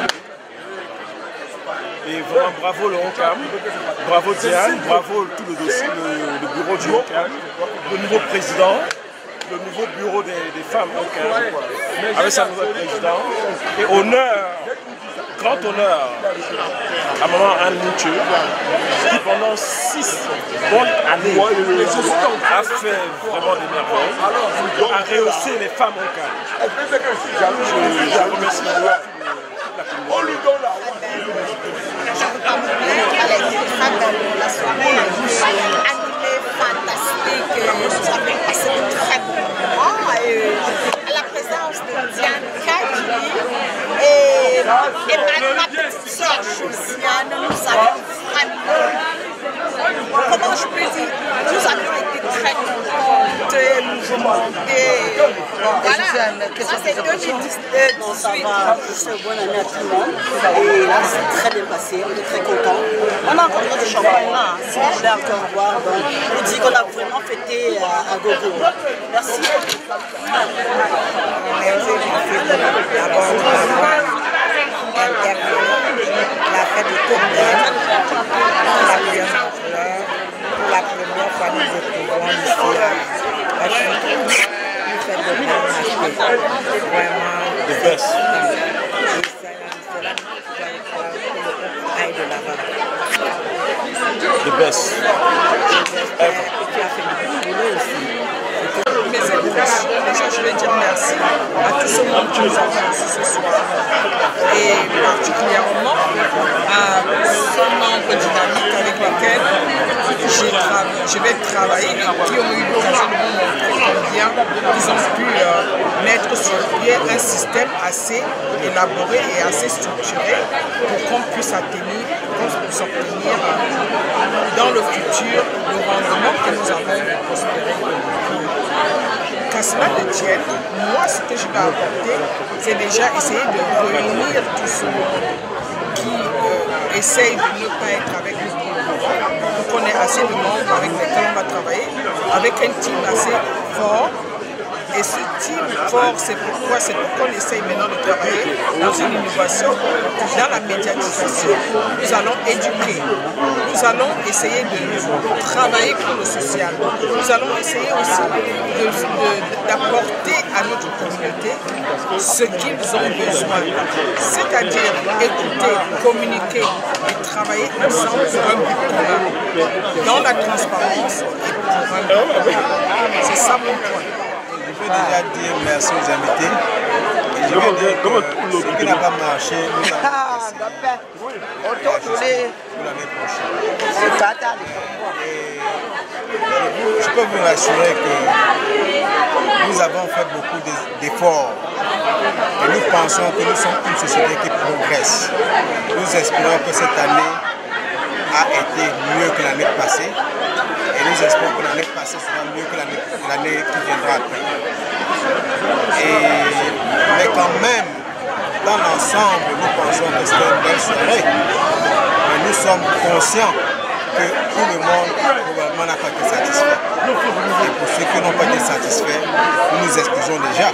Et vraiment bravo le ONCAM, bravo Diane, bravo tout le dossier, le bureau du ONCAM, le nouveau président, le nouveau bureau des femmes ONCAM, avec sa nouvelle présidente. Et honneur, grand honneur à maman Anne Mouture, qui pendant 6 bonnes années a fait vraiment des merveilles, a rehaussé les femmes ONCAM. Je remercie on lui donne la la soirée animée, fantastique, nous avons passé de très bons moments à la présence de Diane Kadji et ma petite soeur Josiane, nous avons vraiment, comment je peux dire, nous avons été très contentes, mouvementées. Voilà, ça c'est 2018. Je suis bonne amie à tout le monde et là c'est très bien passé, on est très contents. On a encore du champagne là, si vous voulez encore boire, donc on dit qu'on a vraiment fêté à gogo. Merci. D'abord, la fête de Tournaine, pour la première fois nous retrouvons ici à Washington. Une fête de marché, vraiment the best. The best. Mes impressions, déjà je vais dire merci à tout ce monde qui nous a reçus ce soir et particulièrement à ce membre dynamique avec lequel je vais travailler et qui ont eu l'occasion de nous montrer combien ils ont pu mettre sur pied un système assez élaboré et assez structuré pour qu'on puisse obtenir dans le futur le rendement que nous avons prospéré. Qu'à cela ne tienne, moi ce que je vais apporter, c'est déjà essayer de réunir tout ce monde qui essaye de ne pas être avec nous pour qu'on ait assez de membres avec lesquels on va travailler, avec un team assez fort. Et ce team fort, c'est pourquoi on essaye maintenant de travailler dans une innovation, dans la médiatisation. Nous allons éduquer, nous allons essayer de travailler pour le social. Nous allons essayer aussi d'apporter à notre communauté ce qu'ils ont besoin. C'est-à-dire écouter, communiquer et travailler ensemble pour un but commun, dans la transparence et pour un but commun. C'est ça mon point. Je veux déjà dire merci aux invités Comment ce qui n'a pas marché, nous allons pour l'année prochaine. Et je peux vous rassurer que nous avons fait beaucoup d'efforts et nous pensons que nous sommes une société qui progresse. Nous espérons que cette année a été mieux que l'année passée et nous espérons que l'année passée sera mieux que l'année qui viendra après. Mais quand même, dans l'ensemble, nous pensons que c'est une belle soirée. Mais nous sommes conscients que tout le monde probablement n'a pas été satisfait. Et pour ceux qui n'ont pas été satisfaits, nous nous excusons déjà.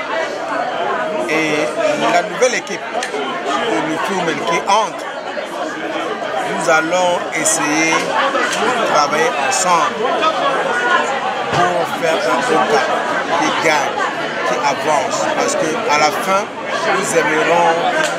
Et la nouvelle équipe de Newfoundland qui entre, nous allons essayer de travailler ensemble pour faire un bon cas qui gagne, qui avance. Parce qu'à la fin, nous aimerons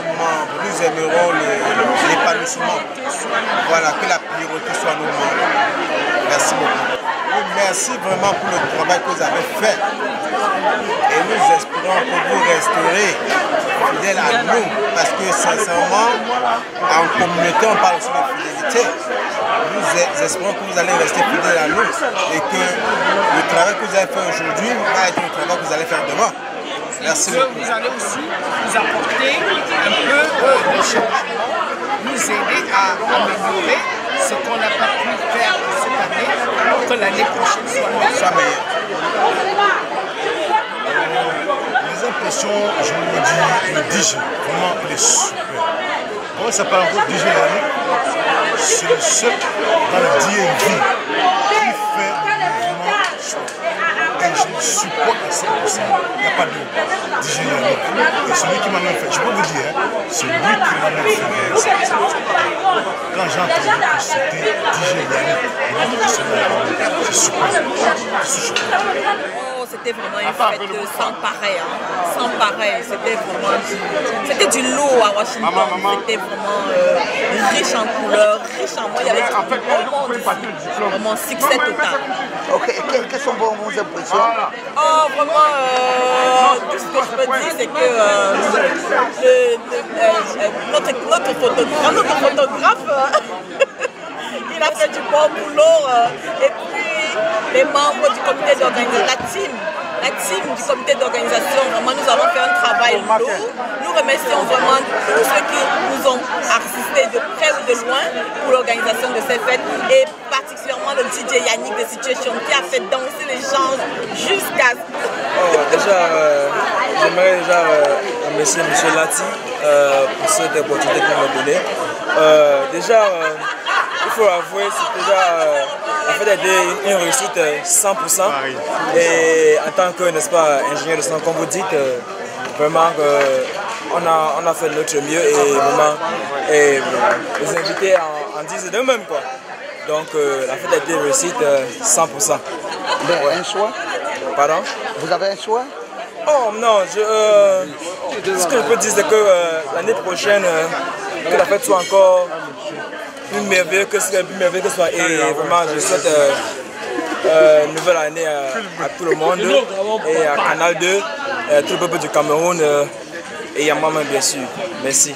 l'épanouissement. Voilà, que la priorité soit nos membres. Merci beaucoup. Merci vraiment pour le travail que vous avez fait. Et nous espérons que vous resterez fidèles à nous. Parce que sincèrement, en communauté, on parle aussi de fidélité. Nous espérons que vous allez rester fidèles à nous. Et que le travail que vous avez fait aujourd'hui va être le travail que vous allez faire demain. Merci beaucoup. Vous allez aussi nous apporter un peu de changement, nous aider à améliorer ce qu'on n'a pas pu faire cette année pour que l'année prochaine soit meilleure. Les impressions, je vous le dis, le DJ, vraiment il est super. Comment ça s'appelle encore DJ Yannick? C'est le seul dans le DNV qui fait le mouvement chaud. Et je le supporte à 100%. Il n'y a pas de DJ Yannick. Et celui qui m'a même fait, je peux vous dire, c'est lui qui m'a même fait. Quand j'ai entendu que c'était DJ Yannick, c'est super. C'est super. C'était vraiment une fête sans pareil. Hein. Sans pareil. C'était du lourd à Washington. C'était vraiment riche en couleurs, riche en mots. Il y avait vraiment succès total. Ok, quelles sont vos impressions? Oh, vraiment, tout ce que je peux dire, c'est que notre photographe, il a fait du bon boulot. Et puis, les membres du comité d'organisation, la team du comité d'organisation, vraiment nous avons fait un travail lourd. Nous remercions vraiment tous ceux qui nous ont assistés de près ou de loin pour l'organisation de ces fêtes et particulièrement le DJ Yannick de Situation qui a fait danser les gens jusqu'à... J'aimerais déjà remercier M. Lati pour cette opportunité qu'il m'a donnée. Il faut avouer, c'est déjà en fait une réussite 100%. Et en tant que, n'est-ce pas, ingénieur de son, comme vous dites, vraiment on a fait notre mieux et vraiment les invités en disent d'eux-mêmes quoi. Donc la fête a été une réussite 100%. Un choix? Pardon? Vous avez un choix? Oh non, ce que je peux dire c'est que l'année prochaine, que la fête soit encore plus merveilleuse que ce soit. Et vraiment, je souhaite une nouvelle année à tout le monde et à Canal 2, tout le peuple du Cameroun et à moi-même bien sûr. Merci.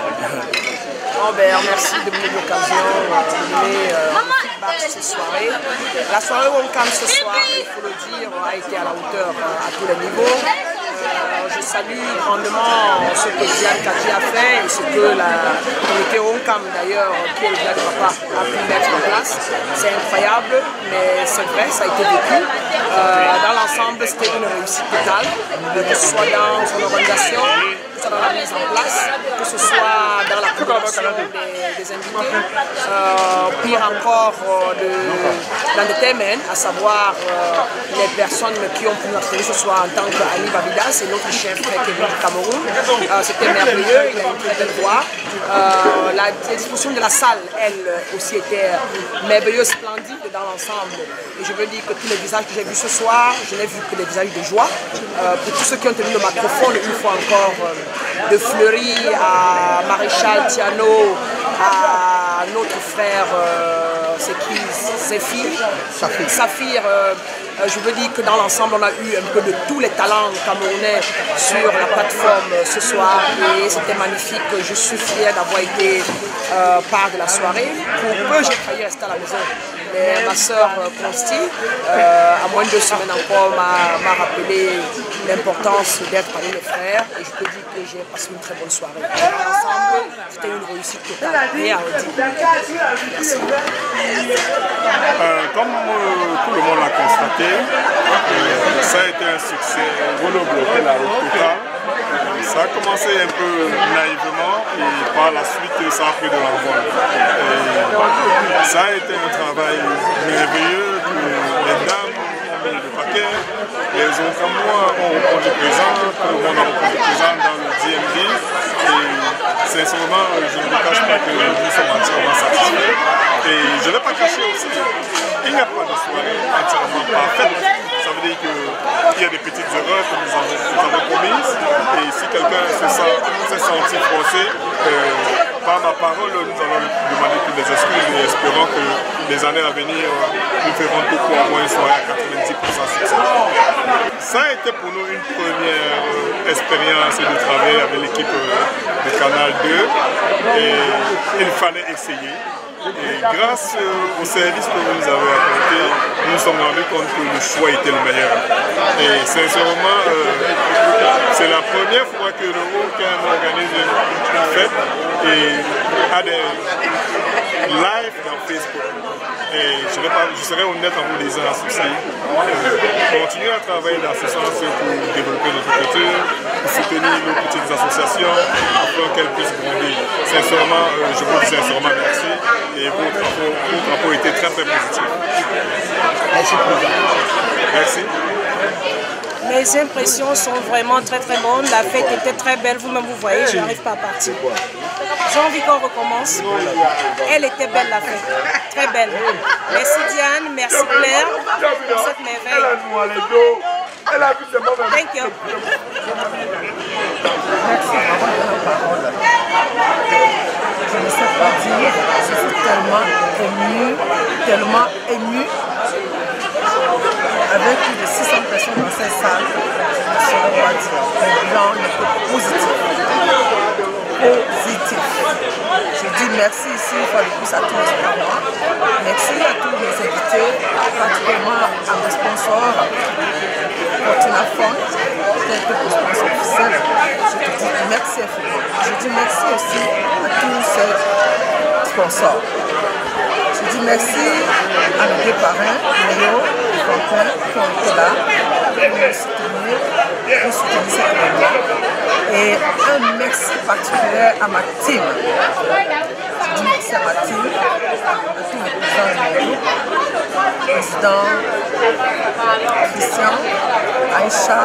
Merci de me donner l'occasion de donner feedback cette soirée. La soirée Woncam ce soir, il faut le dire, a été à la hauteur à tous les niveaux. Je salue grandement ce que Diane Kadji a fait et ce que le comité Woncam d'ailleurs, qui est le village de papa, a pu mettre en place. C'est incroyable, mais c'est vrai, ça a été vécu. Dans l'ensemble, c'était une réussite totale, que ce soit dans son organisation, que ce soit dans la mise en place, que ce soit dans la collaboration des invités, pire encore de l'entertainment, à savoir les personnes qui ont pu nous accueillir ce soir en tant qu'Ali Babida, c'est notre chef Kevin du Cameroun. C'était merveilleux, il a une très belle voix. La disposition de la salle, elle aussi était merveilleuse, splendide dans l'ensemble. Et je veux dire que tous les visages que j'ai vus ce soir, je n'ai vu que des visages de joie. Pour tous ceux qui ont tenu le microphone, une fois encore, de Fleury à Maréchal Tiano, à à notre frère, c'est qui? Saphir. Je veux dire que dans l'ensemble, on a eu un peu de tous les talents camerounais sur la plateforme ce soir et c'était magnifique. Je suis fière d'avoir été part de la soirée. Pour peu, j'ai failli rester à la maison. Mais ma soeur Consti, à moins de 2 semaines encore, m'a rappelé l'importance d'être parmi mes frères et je peux dire que j'ai passé une très bonne soirée. Ensemble, c'était une réussite totale. Rien à redire. Merci. Comme tout le monde l'a constaté, ça a été un succès total. Ça a commencé un peu naïvement et par la suite ça a pris de l'envol. Ça a été un travail merveilleux que les dames ont mis le paquet, les autres comme moi ont répondu présent, tout le monde a répondu présent dans le DMV et sincèrement je ne vous cache pas que nous sommes entièrement satisfaits et je ne vais pas cacher aussi, il n'y a pas de soirée entièrement parfaite. Ça veut dire qu'il y a des petites erreurs que nous avons commises et si quelqu'un s'est senti forcé, par ma parole, nous allons demander toutes les excuses et espérons que les années à venir, nous ferons tout pour avoir une soirée à 90% succès. Ça a été pour nous une première expérience de travail avec l'équipe de Canal 2 et il fallait essayer. Et grâce au service que vous nous avez apporté, nous nous sommes rendus compte que le choix était le meilleur. Et sincèrement, c'est la première fois que le Ocam organise une fête et a des lives dans Facebook. Et je serais honnête en vous disant ceci. Continuer à travailler dans ce sens pour développer notre culture, pour soutenir nos petites associations afin qu'elles puissent grandir. Sincèrement, je vous dis sincèrement merci. Et votre rapport était très très positif. Merci. Merci. Mes impressions sont vraiment très très bonnes. La fête était très belle. Vous-même vous voyez, je n'arrive pas à partir. J'ai envie qu'on recommence. Elle était belle la fête. Très belle. Merci Diane, merci Claire pour cette merveille. Thank you. Merci je ne sais pas dire, je suis tellement émue, avec plus de 600 personnes dans cette salle, je ne saurais pas dire. Le bilan était positif. Je dis merci ici, une fois de plus à tous les moi. Merci à tous mes invités, particulièrement à mes sponsors, Fortuna Fund, tel que le sponsor officiel. Je te dis merci infiniment. Je dis merci aussi à tous ces sponsors. Je dis merci à mes deux parrains, Léo et Quentin, qui ont été là pour soutenir cet événement. Et un merci particulier à ma team. Je dis merci à ma team, à tous les présidents de mon groupe, président Christian, Aïcha,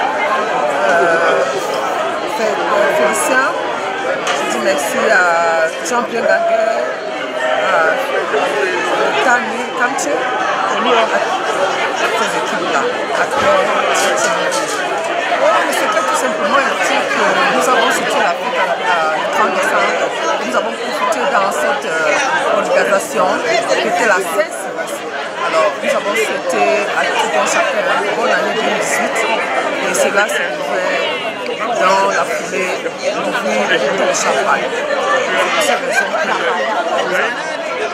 Félicien. Je dis merci à Jean-Pierre Gaguet, à Tani Kamche, à ces équipes-là, à mais c'était tout simplement dire que nous avons soutenu l'Afrique à 30 décembre. Nous avons profité dans cette organisation qui était la 16. Alors, nous avons souhaité à tout un chacun une bonne année 2018 et cela s'est fait dans la foulée d'ouvrir le champagne. C'est cette raison que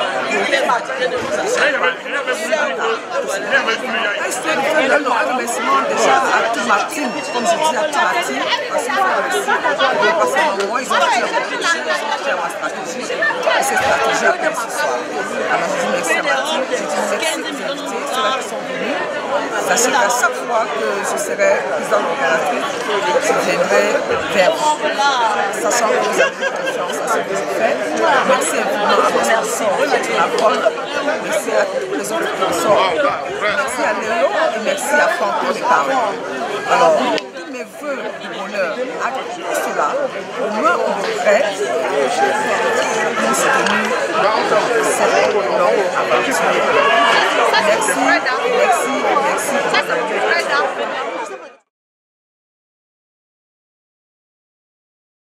un remerciement déjà à toute ma team, comme je dis à toute ma team, parce que moi, ils ont fait ma stratégie, et cette stratégie a pris ce soir. Alors je dis merci à ma team, je dis merci aux invités, ceux-là qui sont venus. Sachez qu'à chaque fois que je serai président organisatrice, je viendrai vers vous, sachant que vous avez confiance à ce que je fais. Merci infiniment à votre sponsor, à Paul, merci à tous les autres sponsors, merci à Léo et merci à Franco des parents. Alors, tous mes vœux de bonheur à tout cela, au moins on devrait nous soutenir dans cette longue aventure. Merci.